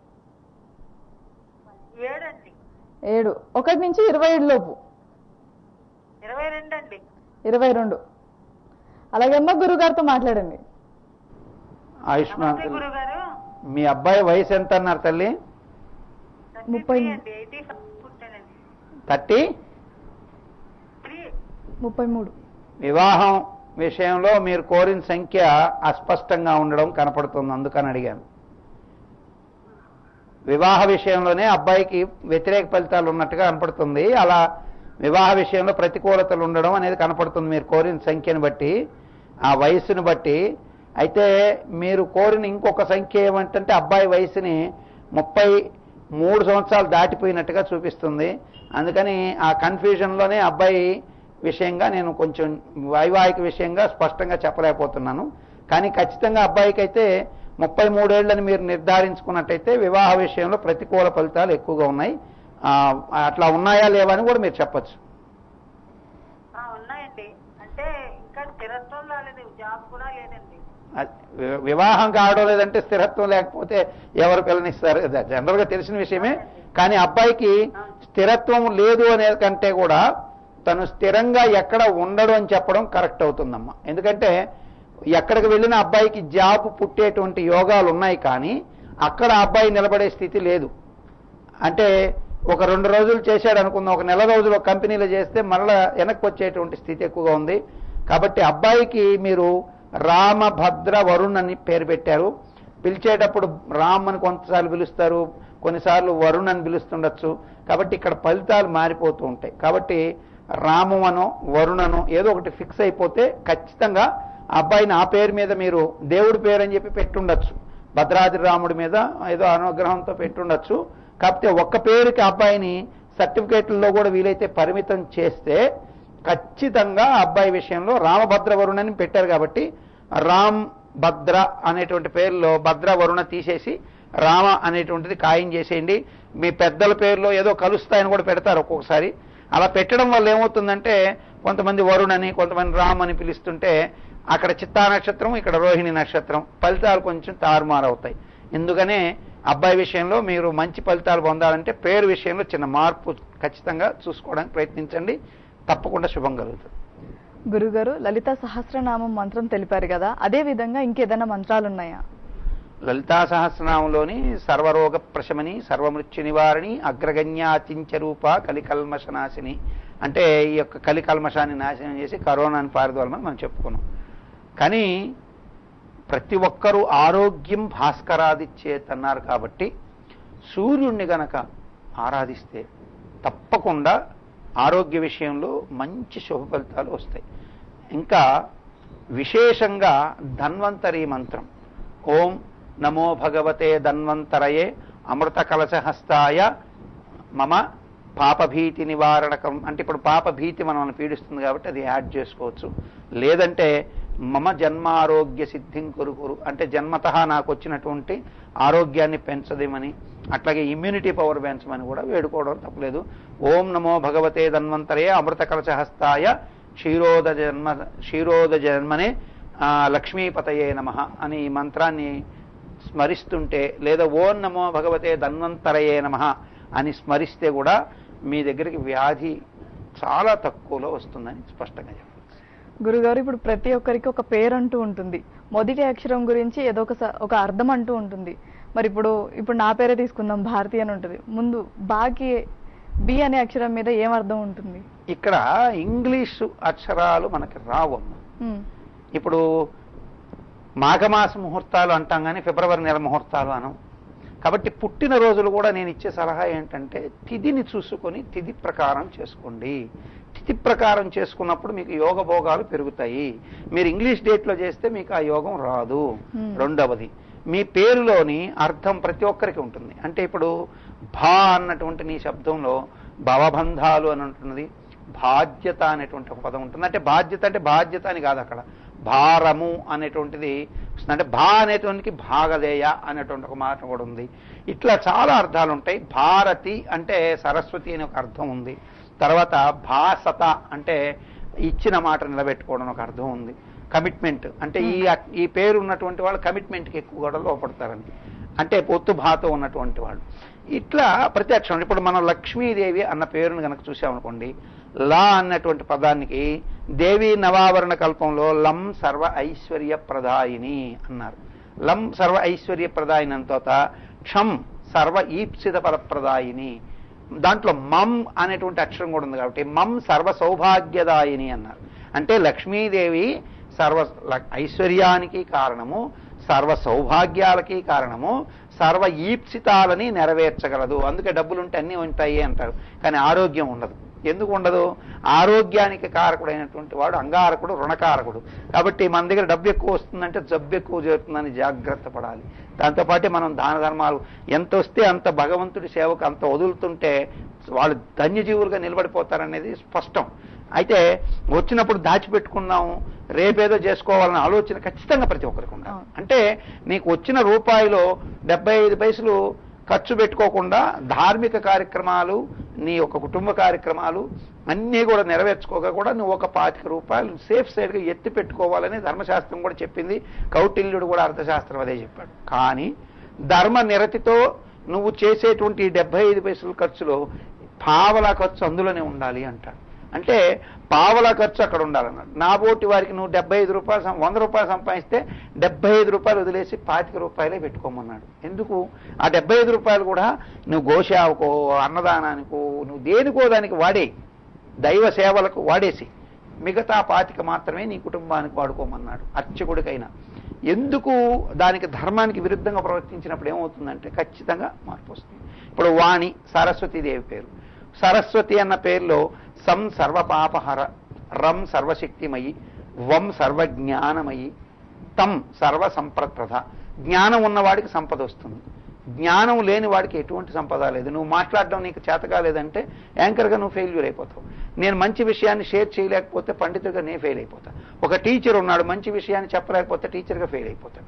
7 అండి. 7. 1 నుంచి 27 లోపు. 22 అండి. 22. అలాగేమ్మా గురుగారితో మాట్లాడండి. ఆయుష్మాన్, గురుగారు. మీ అబ్బాయి వయసు ఎంత అన్నారు తల్లి? 30. 33. వివాహం విషయంలో మీరు కోరిన సంఖ్య అస్పష్టంగా ఉండడం కనపడుతుంది, అందుకని అడిగాను. వివాహ విషయంలోనే అబ్బాయికి వ్యతిరేక ఫలితాలు ఉన్నట్టుగా కనపడుతుంది. అలా వివాహ విషయంలో ప్రతికూలతలు ఉండడం అనేది కనపడుతుంది మీరు కోరిన సంఖ్యను బట్టి, ఆ వయసును బట్టి. అయితే మీరు కోరిన ఇంకొక సంఖ్య ఏమంటే అబ్బాయి వయసుని 33 సంవత్సరాలు దాటిపోయినట్టుగా చూపిస్తుంది. అందుకని ఆ కన్ఫ్యూజన్లోనే అబ్బాయి విషయంగా నేను కొంచెం వైవాహిక విషయంగా స్పష్టంగా చెప్పలేకపోతున్నాను. కానీ ఖచ్చితంగా అబ్బాయికి అయితే 33 ఏళ్లని మీరు నిర్ధారించుకున్నట్టయితే వివాహ విషయంలో ప్రతికూల ఫలితాలు ఎక్కువగా ఉన్నాయి. అట్లా ఉన్నాయా లేవా అని కూడా మీరు చెప్పచ్చు. ఉన్నాయండి. అంటే ఇంకా స్థిరత్వం రాలేదు, జాబ్ కూడా లేదండి. వివాహం కావడం లేదంటే స్థిరత్వం లేకపోతే ఎవరు పిల్లనిస్తారు? జనరల్గా తెలిసిన విషయమే. కానీ అబ్బాయికి స్థిరత్వం లేదు అనే కంటే కూడా తను స్థిరంగా ఎక్కడ ఉండడు అని చెప్పడం కరెక్ట్ అవుతుందమ్మా. ఎందుకంటే ఎక్కడికి వెళ్ళిన అబ్బాయికి జాబ్ పుట్టేటువంటి యోగాలు ఉన్నాయి, కానీ అక్కడ అబ్బాయి నిలబడే స్థితి లేదు. అంటే ఒక 2 రోజులు చేశాడు అనుకుందాం, ఒక నెల రోజులు ఒక కంపెనీలో చేస్తే మరలా వెనక్కి వచ్చేటువంటి స్థితి ఎక్కువగా ఉంది. కాబట్టి అబ్బాయికి మీరు రామభద్ర వరుణ్ అని పేరు పెట్టారు. పిలిచేటప్పుడు రామ్ అని కొంతసార్లు పిలుస్తారు, కొన్నిసార్లు వరుణ్ అని పిలుస్తుండొచ్చు. కాబట్టి ఇక్కడ ఫలితాలు మారిపోతూ ఉంటాయి. కాబట్టి రామమనో వరుణనో ఏదో ఒకటి ఫిక్స్ అయిపోతే ఖచ్చితంగా అబ్బాయిని ఆ పేరు మీద మీరు దేవుడి పేరు అని చెప్పి పెట్టుండొచ్చు, భద్రాద్రి రాముడి మీద ఏదో అనుగ్రహంతో పెట్టుండొచ్చు. కాకపోతే ఒక్క పేరుకి అబ్బాయిని సర్టిఫికేట్లలో కూడా వీలైతే పరిమితం చేస్తే ఖచ్చితంగా అబ్బాయి విషయంలో రామభద్ర వరుణ అని పెట్టారు. కాబట్టి రామ్ భద్ర అనేటువంటి పేరులో భద్ర వరుణ తీసేసి రామ అనేటువంటిది ఖాయం చేసేయండి. మీ పెద్దల పేరులో ఏదో కలుస్తాయని కూడా పెడతారు ఒక్కొక్కసారి. అలా పెట్టడం వల్ల ఏమవుతుందంటే కొంతమంది వరుణ్ అని కొంతమంది రామ్ అని పిలుస్తుంటే అక్కడ చిత్తా నక్షత్రం, ఇక్కడ రోహిణి నక్షత్రం, ఫలితాలు కొంచెం తారుమారు అవుతాయి. ఎందుకనే అబ్బాయి విషయంలో మీరు మంచి ఫలితాలు పొందాలంటే పేరు విషయంలో చిన్న మార్పు ఖచ్చితంగా చూసుకోవడానికి ప్రయత్నించండి, తప్పకుండా శుభం కలుగుతుంది. గురుగారు లలితా సహస్రనామం మంత్రం తెలిపారు కదా, అదే విధంగా ఇంకేదైనా మంత్రాలు ఉన్నాయా? లలితా సహస్రనామంలోని సర్వరోగ ప్రశమని, సర్వమృత్యు నివారణి, అగ్రగణ్యాచించ రూప కలికల్మషనాశిని, అంటే ఈ యొక్క కలికల్మషాన్ని నాశనం చేసి కరోనాని పారదోలమని మనం చెప్పుకున్నాం. కానీ ప్రతి ఒక్కరూ ఆరోగ్యం భాస్కరాదిచ్చేతన్నారు. కాబట్టి సూర్యుడిని గనక ఆరాధిస్తే తప్పకుండా ఆరోగ్య విషయంలో మంచి శుభ ఫలితాలు వస్తాయి. ఇంకా విశేషంగా ధన్వంతరి మంత్రం, ఓం నమో భగవతే ధన్వంతరయే అమృత కలశహస్తాయ మమ పాపభీతి నివారణకం, అంటే ఇప్పుడు పాపభీతి మనల్ని పీడిస్తుంది కాబట్టి అది యాడ్ చేసుకోవచ్చు. లేదంటే మమ జన్మారోగ్య సిద్ధిం కురుకురు, అంటే జన్మతః నాకు వచ్చినటువంటి ఆరోగ్యాన్ని పెంచదేమని, అట్లాగే ఇమ్యూనిటీ పవర్ పెంచమని కూడా వేడుకోవడం తప్పలేదు. ఓం నమో భగవతే ధన్వంతరే అమృత కలశహస్తాయ క్షీరోద జన్మనే లక్ష్మీపతయే నమః అని ఈ మంత్రాన్ని స్మరిస్తుంటే లేదా ఓం నమో భగవతే ధన్వంతరయే నమః అని స్మరిస్తే కూడా మీ దగ్గరికి వ్యాధి చాలా తక్కువలో వస్తుందని స్పష్టంగా చెప్పారు. గురుగారు, ఇప్పుడు ప్రతి ఒక్కరికి ఒక పేరు అంటూ ఉంటుంది. మొదటి అక్షరం గురించి ఏదో ఒక అర్థం అంటూ ఉంటుంది. మరి ఇప్పుడు నా పేరే తీసుకుందాం, భారతి అని ఉంటుంది. ముందు బాకి బి అనే అక్షరం మీద ఏం అర్థం ఉంటుంది? ఇక్కడ ఇంగ్లీషు అక్షరాలు మనకి రావమ్మ. ఇప్పుడు మాఘమాస ముహూర్తాలు అంటాం కానీ ఫిబ్రవరి నెల ముహూర్తాలు అనం. కాబట్టి పుట్టిన రోజులు కూడా నేను ఇచ్చే సలహా ఏంటంటే తిథిని చూసుకొని తిథి ప్రకారం చేసుకోండి. తిథి ప్రకారం చేసుకున్నప్పుడు మీకు యోగ భోగాలు పెరుగుతాయి. మీరు ఇంగ్లీష్ డేట్లో చేస్తే మీకు ఆ యోగం రాదు. రెండవది, మీ పేరులోని అర్థం ప్రతి ఒక్కరికి ఉంటుంది. అంటే ఇప్పుడు భా అన్నటువంటి నీ శబ్దంలో భవబంధాలు అని ఉంటున్నది, బాధ్యత అనేటువంటి ఒక పదం ఉంటుంది. అంటే బాధ్యత అని కాదు, అక్కడ భారము అనేటువంటిది అంటే భా అనేటువంటికి భాగదేయ అనేటువంటి ఒక మాట కూడా ఉంది. ఇట్లా చాలా అర్థాలు ఉంటాయి. భారతి అంటే సరస్వతి అనే ఒక అర్థం ఉంది. తర్వాత భాసత అంటే ఇచ్చిన మాట నిలబెట్టుకోవడం ఒక అర్థం ఉంది. కమిట్మెంట్ అంటే ఈ పేరు ఉన్నటువంటి వాళ్ళు కమిట్మెంట్కి ఎక్కువ కూడా లోపడతారని, అంటే పొత్తు భాతో ఉన్నటువంటి వాళ్ళు. ఇట్లా ప్రతి అక్షరం ఇప్పుడు మనం లక్ష్మీదేవి అన్న పేరును కనుక చూసామనుకోండి, లా అన్నటువంటి పదానికి దేవి నవావరణ కల్పంలో లం సర్వ ఐశ్వర్య ప్రదాయిని అన్నారు. లం సర్వ ఐశ్వర్య ప్రదాయిని అన్న తర్వాత క్షం సర్వ ఈప్సిత ఫలప్రదాయిని, దాంట్లో మమ్ అనేటువంటి అక్షరం కూడా ఉంది కాబట్టి మమ్ సర్వ సౌభాగ్యదాయిని అన్నారు. అంటే లక్ష్మీదేవి సర్వ ఐశ్వర్యానికి కారణము, సర్వ సౌభాగ్యాలకి కారణము, సర్వ ఈప్సితాలని నెరవేర్చగలదు. అందుకే డబ్బులుంటే అన్నీ ఉంటాయి అంటారు, కానీ ఆరోగ్యం ఉండదు. ఎందుకు ఉండదు? ఆరోగ్యానికి కారకుడైనటువంటి వాడు అంగారకుడు, రుణకారకుడు. కాబట్టి మన దగ్గర డబ్బు ఎక్కువ వస్తుందంటే జబ్బు ఎక్కువ చేరుతుందని జాగ్రత్త పడాలి. దాంతోపాటు మనం దాన ధర్మాలు ఎంత వస్తే అంత భగవంతుడి సేవకు అంత వదులుతుంటే వాళ్ళు ధన్యజీవులుగా నిలబడిపోతారనేది స్పష్టం. అయితే వచ్చినప్పుడు దాచిపెట్టుకున్నాము, రేపేదో చేసుకోవాలన్న ఆలోచన ఖచ్చితంగా ప్రతి ఒక్కరికి ఉండాలి. అంటే నీకు వచ్చిన రూపాయిలో 75 పైసలు ఖర్చు పెట్టుకోకుండా ధార్మిక కార్యక్రమాలు, నీ యొక్క కుటుంబ కార్యక్రమాలు అన్నీ కూడా నెరవేర్చుకోగా కూడా నువ్వు ఒక 25 రూపాయలు సేఫ్ సైడ్గా ఎత్తి పెట్టుకోవాలని ధర్మశాస్త్రం కూడా చెప్పింది. కౌటిల్యుడు కూడా అర్థశాస్త్రం అదే చెప్పాడు. కానీ ధర్మ నిరతితో నువ్వు చేసేటువంటి 75 పైసల ఖర్చులో పావలా ఖర్చు అందులోనే ఉండాలి అంటాడు. అంటే పావలా ఖర్చు అక్కడ ఉండాలన్నాడు. నాబోటి వారికి నువ్వు 75 రూపాయలు 100 రూపాయలు సంపాదిస్తే 75 రూపాయలు వదిలేసి 25 రూపాయలే పెట్టుకోమన్నాడు. ఎందుకు? ఆ 75 రూపాయలు కూడా నువ్వు గోశావకో, అన్నదానానికో, నువ్వు దేనికో దానికి వాడే, దైవ సేవలకు వాడేసి మిగతా 25 మాత్రమే నీ కుటుంబానికి వాడుకోమన్నాడు. అర్చకుడికైనా ఎందుకు? దానికి ధర్మానికి విరుద్ధంగా ప్రవర్తించినప్పుడు ఏమవుతుందంటే ఖచ్చితంగా మార్పు వస్తుంది. ఇప్పుడు వాణి సరస్వతీదేవి పేరు. సరస్వతి అన్న పేరులో సం సర్వపాపహర, రం సర్వశక్తిమయి, వం సర్వజ్ఞానమయి, తం సర్వ సంప్రప్రద. జ్ఞానం ఉన్నవాడికి సంపద వస్తుంది, జ్ఞానం లేని వాడికి ఎటువంటి సంపద లేదు. నువ్వు మాట్లాడడం నీకు చేత కాలేదంటే యాంకర్గా నువ్వు ఫెయిల్యూర్ అయిపోతావు. నేను మంచి విషయాన్ని షేర్ చేయలేకపోతే పండితుడిగా నేను ఫెయిల్ అయిపోతా. ఒక టీచర్ ఉన్నాడు, మంచి విషయాన్ని చెప్పలేకపోతే టీచర్గా ఫెయిల్ అయిపోతాడు.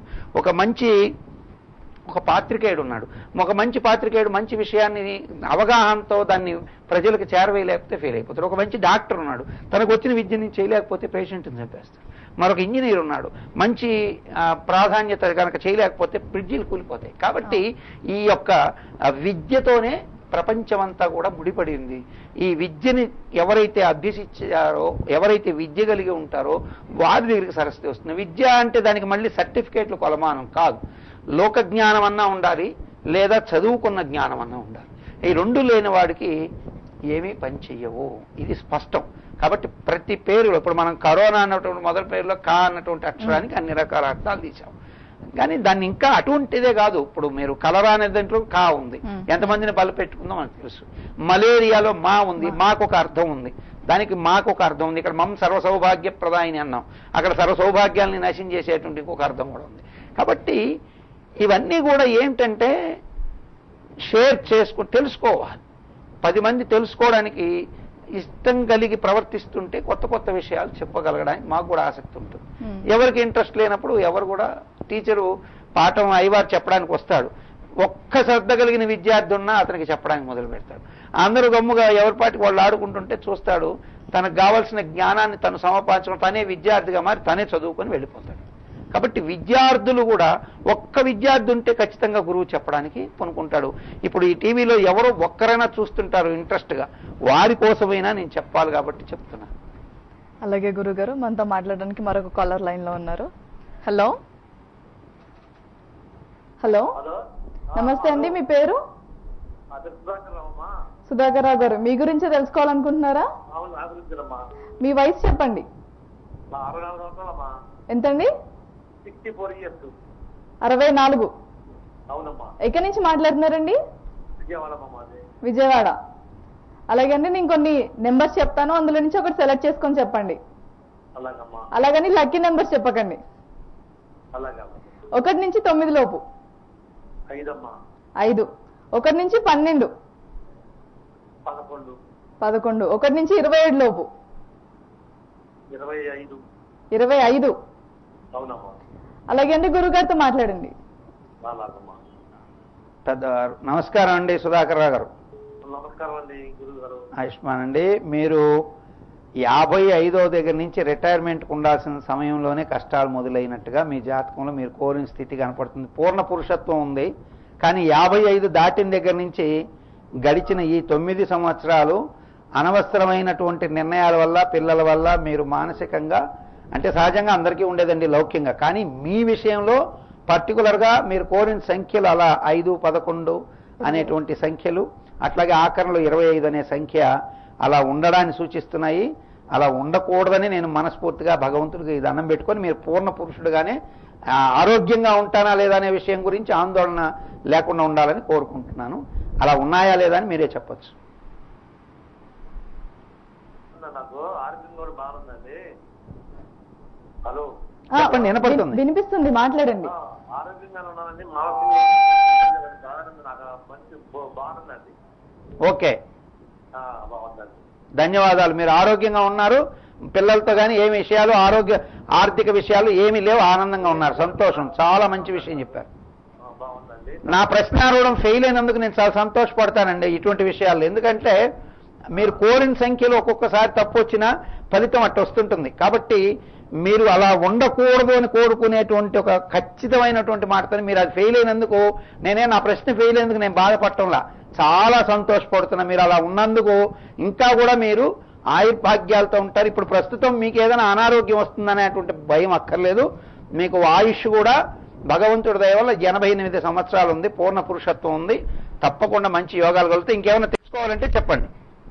ఒక పాత్రికేయుడు ఉన్నాడు, ఒక మంచి పాత్రికేయుడు మంచి విషయాన్ని అవగాహనతో దాన్ని ప్రజలకు చేరవేయలేకపోతే ఫెయిల్ అయిపోతాడు. ఒక మంచి డాక్టర్ ఉన్నాడు, తనకు వచ్చిన విద్యని చేయలేకపోతే పేషెంట్ని చంపేస్తాడు. మరొక ఇంజనీర్ ఉన్నాడు, మంచి ప్రాధాన్యత కనుక చేయలేకపోతే బ్రిడ్జిలు కూలిపోతాయి. కాబట్టి ఈ యొక్క విద్యతోనే ప్రపంచమంతా కూడా ముడిపడి ఉంది. ఈ విద్యని ఎవరైతే అభ్యసించారో, ఎవరైతే విద్య కలిగి ఉంటారో వారి దగ్గరికి సరస్వతి వస్తుంది. విద్య అంటే దానికి మళ్ళీ సర్టిఫికేట్లు కొలమానం కాదు. లోక జ్ఞానం అన్నా ఉండాలి, లేదా చదువుకున్న జ్ఞానం అన్నా ఉండాలి. ఈ రెండు లేని వాడికి ఏమీ పని చెయ్యవు, ఇది స్పష్టం. కాబట్టి ప్రతి పేరులో ఇప్పుడు మనం కరోనా అన్నటువంటి మొదటి పేరులో కా అన్నటువంటి అక్షరానికి అన్ని రకాల అర్థాలు తీసాం. కానీ దాన్ని ఇంకా అటువంటిదే కాదు. ఇప్పుడు మీరు కలరా అనే దాంట్లో కా ఉంది, ఎంతమందిని బల పెట్టుకుందో మనకు తెలుసు. మలేరియాలో మా ఉంది, మాకు ఒక అర్థం ఉంది, దానికి మాకు ఒక అర్థం ఉంది. ఇక్కడ మమ్ సర్వ సౌభాగ్య ప్రదాయిని అన్నాం, అక్కడ సర్వ సౌభాగ్యాలని నశం చేసేటువంటి ఒక అర్థం కూడా ఉంది. కాబట్టి ఇవన్నీ కూడా ఏంటంటే షేర్ తెలుసుకోవాలి. 10 మంది తెలుసుకోవడానికి ఇష్టం కలిగి ప్రవర్తిస్తుంటే కొత్త కొత్త విషయాలు చెప్పగలగడానికి మాకు కూడా ఆసక్తి ఉంటుంది. ఎవరికి ఇంట్రెస్ట్ లేనప్పుడు ఎవరు కూడా టీచరు పాఠం అయ్యవారు చెప్పడానికి వస్తాడు, ఒక్క శ్రద్ధ కలిగిన విద్యార్థి ఉన్నా అతనికి చెప్పడానికి మొదలు పెడతాడు. అందరూ గమ్ముగా ఎవరి పాటికి వాళ్ళు ఆడుకుంటుంటే చూస్తాడు, తనకు కావాల్సిన జ్ఞానాన్ని తను సమపార్చడం, తనే విద్యార్థిగా మారి తనే చదువుకొని వెళ్ళిపోతాడు. కాబట్టి విద్యార్థులు కూడా ఒక్క విద్యార్థి ఉంటే ఖచ్చితంగా గురువు చెప్పడానికి కొనుక్కుంటాడు. ఇప్పుడు ఈ టీవీలో ఎవరో ఒక్కరైనా చూస్తుంటారు ఇంట్రెస్ట్గా, వారి కోసమైనా నేను చెప్పాలి కాబట్టి చెప్తున్నా. అలాగే గురుగారు, మనతో మాట్లాడడానికి మరొక కాలర్ లైన్ లో ఉన్నారు. హలో హలో, నమస్తే అండి, మీ పేరు? సుధాకర్ రావు గారు, మీ గురించి తెలుసుకోవాలనుకుంటున్నారా? మీ వయసు చెప్పండి. ఎంతండి? 64. ఎక్కడి నుంచి మాట్లాడుతున్నారండి? విజయవాడ. అలాగే అండి, నేను కొన్ని నెంబర్స్ చెప్తాను, అందులో నుంచి ఒకటి సెలెక్ట్ చేసుకొని చెప్పండి. అలాగని లక్కీ నెంబర్స్ చెప్పకండి. 1 నుంచి 9 లోపు. 5. 1 నుంచి 12. 11. 1 నుంచి 27 లోపు. 25. అలాగే అండి, గురుగారితో మాట్లాడండి. పెద్దవారు నమస్కారం అండి. సుధాకర్ రావు గారు నమస్కారం అండి. గురువు గారు ఆయుష్మాన్ అండి. మీరు 55వ దగ్గర నుంచి రిటైర్మెంట్కి ఉండాల్సిన సమయంలోనే కష్టాలు మొదలైనట్టుగా మీ జాతకంలో మీరు కోరిన స్థితి కనపడుతుంది. పూర్ణ పురుషత్వం ఉంది, కానీ 55 దాటిన దగ్గర నుంచి గడిచిన ఈ 9 సంవత్సరాలు అనవసరమైనటువంటి నిర్ణయాల వల్ల, పిల్లల వల్ల మీరు మానసికంగా, అంటే సహజంగా అందరికీ ఉండేదండి లౌక్యంగా, కానీ మీ విషయంలో పర్టికులర్గా మీరు కోరిన సంఖ్యలు అలా 5, 11 అనేటువంటి సంఖ్యలు, అట్లాగే ఆఖరణలో 25 అనే సంఖ్య అలా ఉండడాన్ని సూచిస్తున్నాయి. అలా ఉండకూడదని నేను మనస్ఫూర్తిగా భగవంతుడికి దండం పెట్టుకొని మీరు పూర్ణ పురుషుడుగానే ఆరోగ్యంగా ఉంటానా లేదా అనే విషయం గురించి ఆందోళన లేకుండా ఉండాలని కోరుకుంటున్నాను. అలా ఉన్నాయా లేదా అని మీరే చెప్పచ్చు. నాకు ఆరోగ్యం కూడా బాగుందండి. హలో, చెప్పండి, వినపడుతుంది. వినిపిస్తుంది, మాట్లాడండి. ఆరోగ్యంగానే ఉన్నానండి. మా నాకు మంచి బాగుందండి. ఓకే, బాగుందండి. ధన్యవాదాలు. మీరు ఆరోగ్యంగా ఉన్నారు, పిల్లలతో కానీ ఏమి విషయాలు, ఆర్థిక విషయాలు ఏమీ లేవు, ఆనందంగా ఉన్నారు, సంతోషం. చాలా మంచి విషయం చెప్పారు. బాగుందండి. నా ప్రశ్న అడగడం ఫెయిల్ అయినందుకు నేను చాలా సంతోషపడతానండి ఇటువంటి విషయాలు. ఎందుకంటే మీరు కోరిన సంఖ్యలో ఒక్కొక్కసారి తప్పు వచ్చినా ఫలితం అట్టు వస్తుంటుంది. కాబట్టి మీరు అలా ఉండకూడదు అని కోరుకునేటువంటి ఒక ఖచ్చితమైనటువంటి మాటతో మీరు అది ఫెయిల్ అయినందుకు, నా ప్రశ్న ఫెయిల్ అయినందుకు నేను బాధపడటంలా, చాలా సంతోషపడుతున్నా. మీరు అలా ఉన్నందుకు ఇంకా కూడా మీరు ఆయుర్భాగ్యాలతో ఉంటారు. ఇప్పుడు ప్రస్తుతం మీకు ఏదైనా అనారోగ్యం వస్తుందనేటువంటి భయం అక్కర్లేదు. మీకు ఆయుష్ కూడా భగవంతుడి దయ వల్ల 88 సంవత్సరాలు ఉంది, పూర్ణ పురుషత్వం ఉంది. తప్పకుండా మంచి యోగాలు కలిగితే ఇంకేమైనా తెలుసుకోవాలంటే చెప్పండి.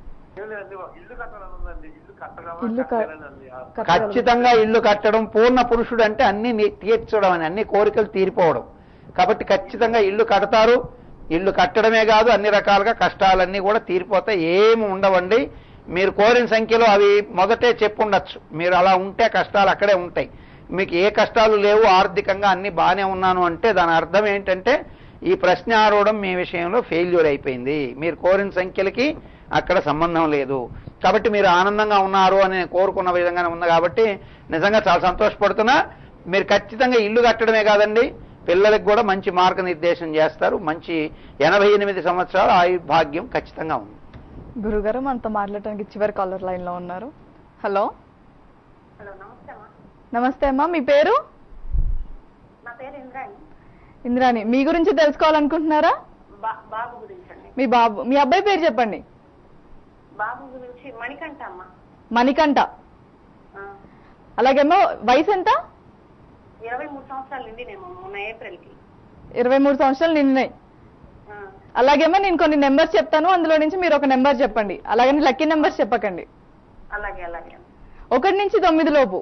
ఖచ్చితంగా ఇల్లు కట్టడం, పూర్ణ పురుషుడు అంటే అన్ని తీర్చడం అని, అన్ని కోరికలు తీరిపోవడం. కాబట్టి ఖచ్చితంగా ఇల్లు కడతారు. ఇల్లు కట్టడమే కాదు, అన్ని రకాలుగా కష్టాలన్నీ కూడా తీరిపోతాయి, ఏమి ఉండవండి. మీరు కోరిన సంఖ్యలో అవి మొదటే చెప్పుండొచ్చు. మీరు అలా ఉంటే కష్టాలు అక్కడే ఉంటాయి. మీకు ఏ కష్టాలు లేవు, ఆర్థికంగా అన్ని బాగానే ఉన్నాను అంటే దాని అర్థం ఏంటంటే ఈ ప్రశ్న ఆరోవడం మీ విషయంలో ఫెయిల్యూర్ అయిపోయింది. మీరు కోరిన సంఖ్యలకి అక్కడ సంబంధం లేదు. కాబట్టి మీరు ఆనందంగా ఉన్నారు అని కోరుకున్న విధంగానే ఉంది. కాబట్టి నిజంగా చాలా సంతోషపడుతున్నా. మీరు ఖచ్చితంగా ఇల్లు కట్టడమే కాదండి, పిల్లలకు కూడా మంచి మార్గనిర్దేశం చేస్తారు. మంచి 88 సంవత్సరాల ఆయుర్భాగ్యం ఖచ్చితంగా ఉంది. గురుగారు, మనతో మాట్లాడడానికి చివరి కాలర్ లైన్ లో ఉన్నారు. హలో. హలో, నమస్తే అమ్మా. నమస్తే అమ్మా, మీ పేరు? నా పేరు ఇంద్రాణి. ఇంద్రాణి, మీ గురించి తెలుసుకోవాలనుకుంటున్నారా? బాబు గురించి అండి. మీ అబ్బాయి పేరు చెప్పండి. బాబు గురించి మణికంఠ అమ్మ. మణికంఠ. అలాగేమో వయసు ఎంత? 23 సంవత్సరాలు నిండినేమో మొన్న ఏప్రిల్కి. 23 సంవత్సరాలు నిండినాయి. అలాగేమో నేను కొన్ని నెంబర్స్ చెప్తాను, అందులో నుంచి మీరు ఒక నెంబర్ చెప్పండి. అలాగని లక్కీ నెంబర్స్ చెప్పకండి. అలాగే అలాగే. 1 నుంచి 9 లోపు.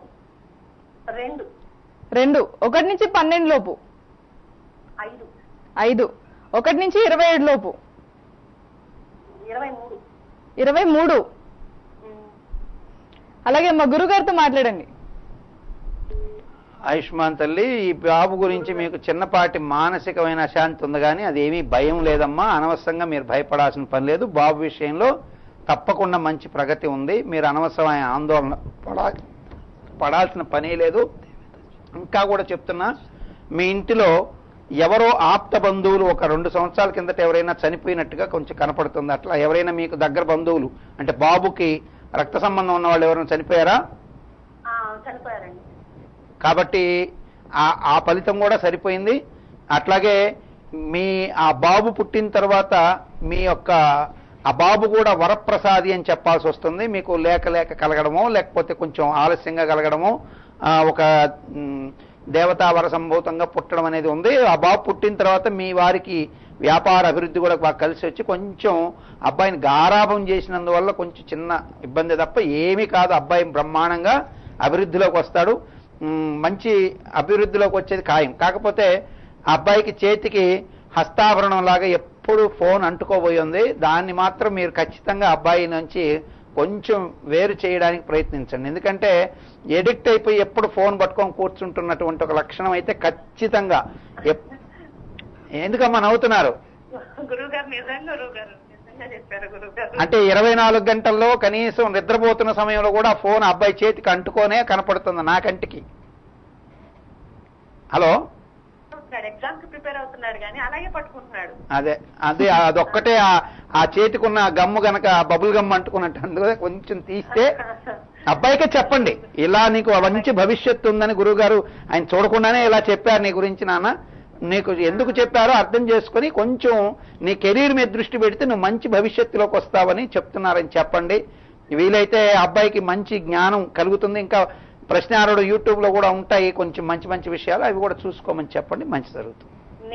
2. 1 నుంచి 12 లోపు. 5. 1 నుంచి 27 లోపు. 23. అలాగే మా గురుగారితో మాట్లాడండి. ఆయుష్మాన్ తల్లి, ఈ బాబు గురించి మీకు చిన్నపాటి మానసికమైన అశాంతి ఉంది, కానీ అదేమీ భయం లేదమ్మా. అనవసరంగా మీరు భయపడాల్సిన పని లేదు. బాబు విషయంలో తప్పకుండా మంచి ప్రగతి ఉంది. మీరు అనవసరమైన ఆందోళన పడాల్సిన పనే లేదు. ఇంకా కూడా చెప్తున్నా, మీ ఇంటిలో ఎవరో ఆప్త బంధువులు ఒక 2 సంవత్సరాల కిందట ఎవరైనా చనిపోయినట్టుగా కొంచెం కనపడుతుంది. అట్లా ఎవరైనా మీకు దగ్గర బంధువులు అంటే బాబుకి రక్త సంబంధం ఉన్న వాళ్ళు ఎవరైనా చనిపోయారా? చనిపోయారండి. కాబట్టి ఆ ఫలితం కూడా సరిపోయింది. అట్లాగే మీ ఆ బాబు పుట్టిన తర్వాత మీ యొక్క ఆ బాబు కూడా వరప్రసాది అని చెప్పాల్సి వస్తుంది. మీకు లేక కలగడమో లేకపోతే కొంచెం ఆలస్యంగా కలగడమో ఒక దేవతా వర సంభూతంగా పుట్టడం అనేది ఉంది. ఆ బాబు పుట్టిన తర్వాత మీ వారికి వ్యాపార అభివృద్ధి కూడా బాగా కలిసి వచ్చి కొంచెం అబ్బాయిని గారాభం చేసినందువల్ల కొంచెం చిన్న ఇబ్బంది తప్ప ఏమీ కాదు. అబ్బాయి బ్రహ్మాండంగా అభివృద్ధిలోకి వస్తాడు. మంచి అభివృద్ధిలోకి వచ్చేది ఖాయం. కాకపోతే అబ్బాయికి చేతికి హస్తాభరణం లాగా ఎప్పుడు ఫోన్ అంటుకోబోయి ఉంది. దాన్ని మాత్రం మీరు ఖచ్చితంగా అబ్బాయి నుంచి కొంచెం వేరు చేయడానికి ప్రయత్నించండి. ఎందుకంటే ఎడిక్ట్ అయిపోయి ఎప్పుడు ఫోన్ పట్టుకొని కూర్చుంటున్నటువంటి ఒక లక్షణం అయితే ఖచ్చితంగా. ఎందుకమ్మా నవ్వుతున్నారు? అంటే 24 గంటల్లో కనీసం నిద్రపోతున్న సమయంలో కూడా ఫోన్ అబ్బాయి చేతికి అంటుకోనే కనపడుతుంది నా కంటికి. హలో, ఎగ్జామ్ కి ప్రిపేర్ అవుతున్నాడు కానీ అలాగే పట్టుకుంటున్నాడు. అదే అదొక్కటే ఆ చేతికున్న గమ్ము గనక బబుల్ గమ్ అంటుకున్నట్టు అందుకే కొంచెం తీస్తే అబ్బాయికే చెప్పండి, ఇలా నీకు మంచి భవిష్యత్తు ఉందని గురువుగారు ఆయన చూడకుండానే ఇలా చెప్పారు నీ గురించి నాన్న, నీకు ఎందుకు చెప్పారో అర్థం చేసుకుని కొంచెం నీ కెరీర్ మీద దృష్టి పెడితే నువ్వు మంచి భవిష్యత్తులోకి వస్తావని చెప్తున్నారని చెప్పండి. వీలైతే అబ్బాయికి మంచి జ్ఞానం కలుగుతుంది. ఇంకా ప్రశ్నారుడు యూట్యూబ్ లో కూడా ఉంటాయి కొంచెం మంచి విషయాలు, అవి కూడా చూసుకోమని చెప్పండి, మంచి జరుగుతుంది.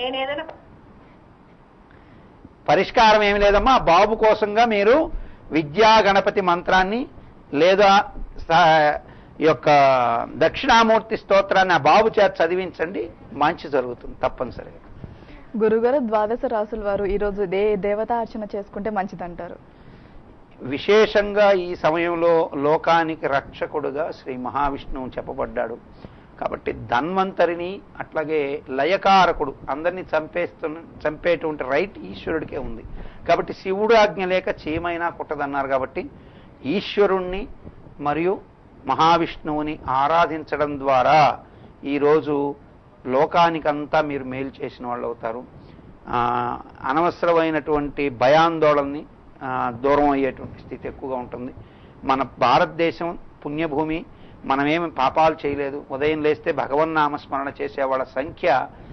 పరిష్కారం ఏమి లేదమ్మా. బాబు కోసంగా మీరు విద్యా గణపతి మంత్రాన్ని లేదా ఈ యొక్క దక్షిణామూర్తి స్తోత్రాన్ని ఆ బాబు చేత చదివించండి, మంచి జరుగుతుంది తప్పనిసరిగా. గురుగారు, ద్వాదశ రాసుల వారు ఈరోజు దేవతా అర్చన చేసుకుంటే మంచిదంటారు? విశేషంగా ఈ సమయంలో లోకానికి రక్షకుడుగా శ్రీ మహావిష్ణువు చెప్పబడ్డాడు కాబట్టి ధన్వంతరిని అట్లాగే లయకారకుడు అందరినీ చంపేటువంటి రైట్ ఈశ్వరుడికే ఉంది. కాబట్టి శివుడు ఆజ్ఞ లేక చీమైనా కుట్టదన్నారు. కాబట్టి ఈశ్వరుణ్ణి మరియు మహావిష్ణువుని ఆరాధించడం ద్వారా ఈరోజు లోకానికంతా మీరు మేలు చేసిన వాళ్ళు అవుతారు. అనవసరమైనటువంటి భయాందోళనని దూరం అయ్యేటువంటి స్థితి ఎక్కువగా ఉంటుంది. మన భారతదేశం పుణ్యభూమి, మనమేమి పాపాలు చేయలేదు. ఉదయం లేస్తే భగవన్నామస్మరణ చేసే వాళ్ళ సంఖ్య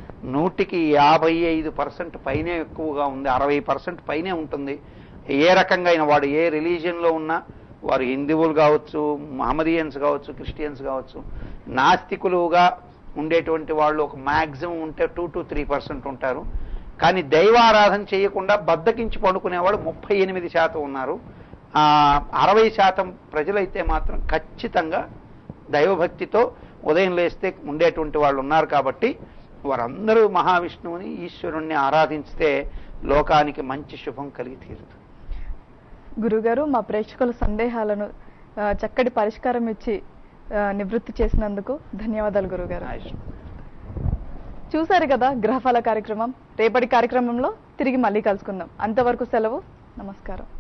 155% పైనే ఎక్కువగా ఉంది, 60% పైనే ఉంటుంది. ఏ రకంగా అయినా వాడు ఏ రిలీజియన్లో ఉన్నా, వారు హిందువులు కావచ్చు, మహమ్మదియన్స్ కావచ్చు, క్రిస్టియన్స్ కావచ్చు, నాస్తికులుగా ఉండేటువంటి వాళ్ళు ఒక మ్యాక్సిమం ఉంటే 2 to 3% ఉంటారు. కానీ దైవారాధన చేయకుండా బద్దకించి పండుకునేవాడు 38% ఉన్నారు. 60% ప్రజలైతే మాత్రం ఖచ్చితంగా దైవభక్తితో ఉదయం లేస్తే ఉండేటువంటి వాళ్ళు ఉన్నారు. కాబట్టి వారందరూ మహావిష్ణువుని ఈశ్వరుణ్ణి ఆరాధించితే లోకానికి మంచి శుభం కలిగి తీరుతుంది. గురుగారు, మా ప్రేక్షకుల సందేహాలను చక్కటి పరిష్కారం ఇచ్చి నివృత్తి చేసినందుకు ధన్యవాదాలు గురుగారు. చూశారు కదా గ్రహఫల కార్యక్రమం. రేపటి కార్యక్రమంలో తిరిగి మళ్ళీ కలుసుకుందాం. అంతవరకు సెలవు. నమస్కారం.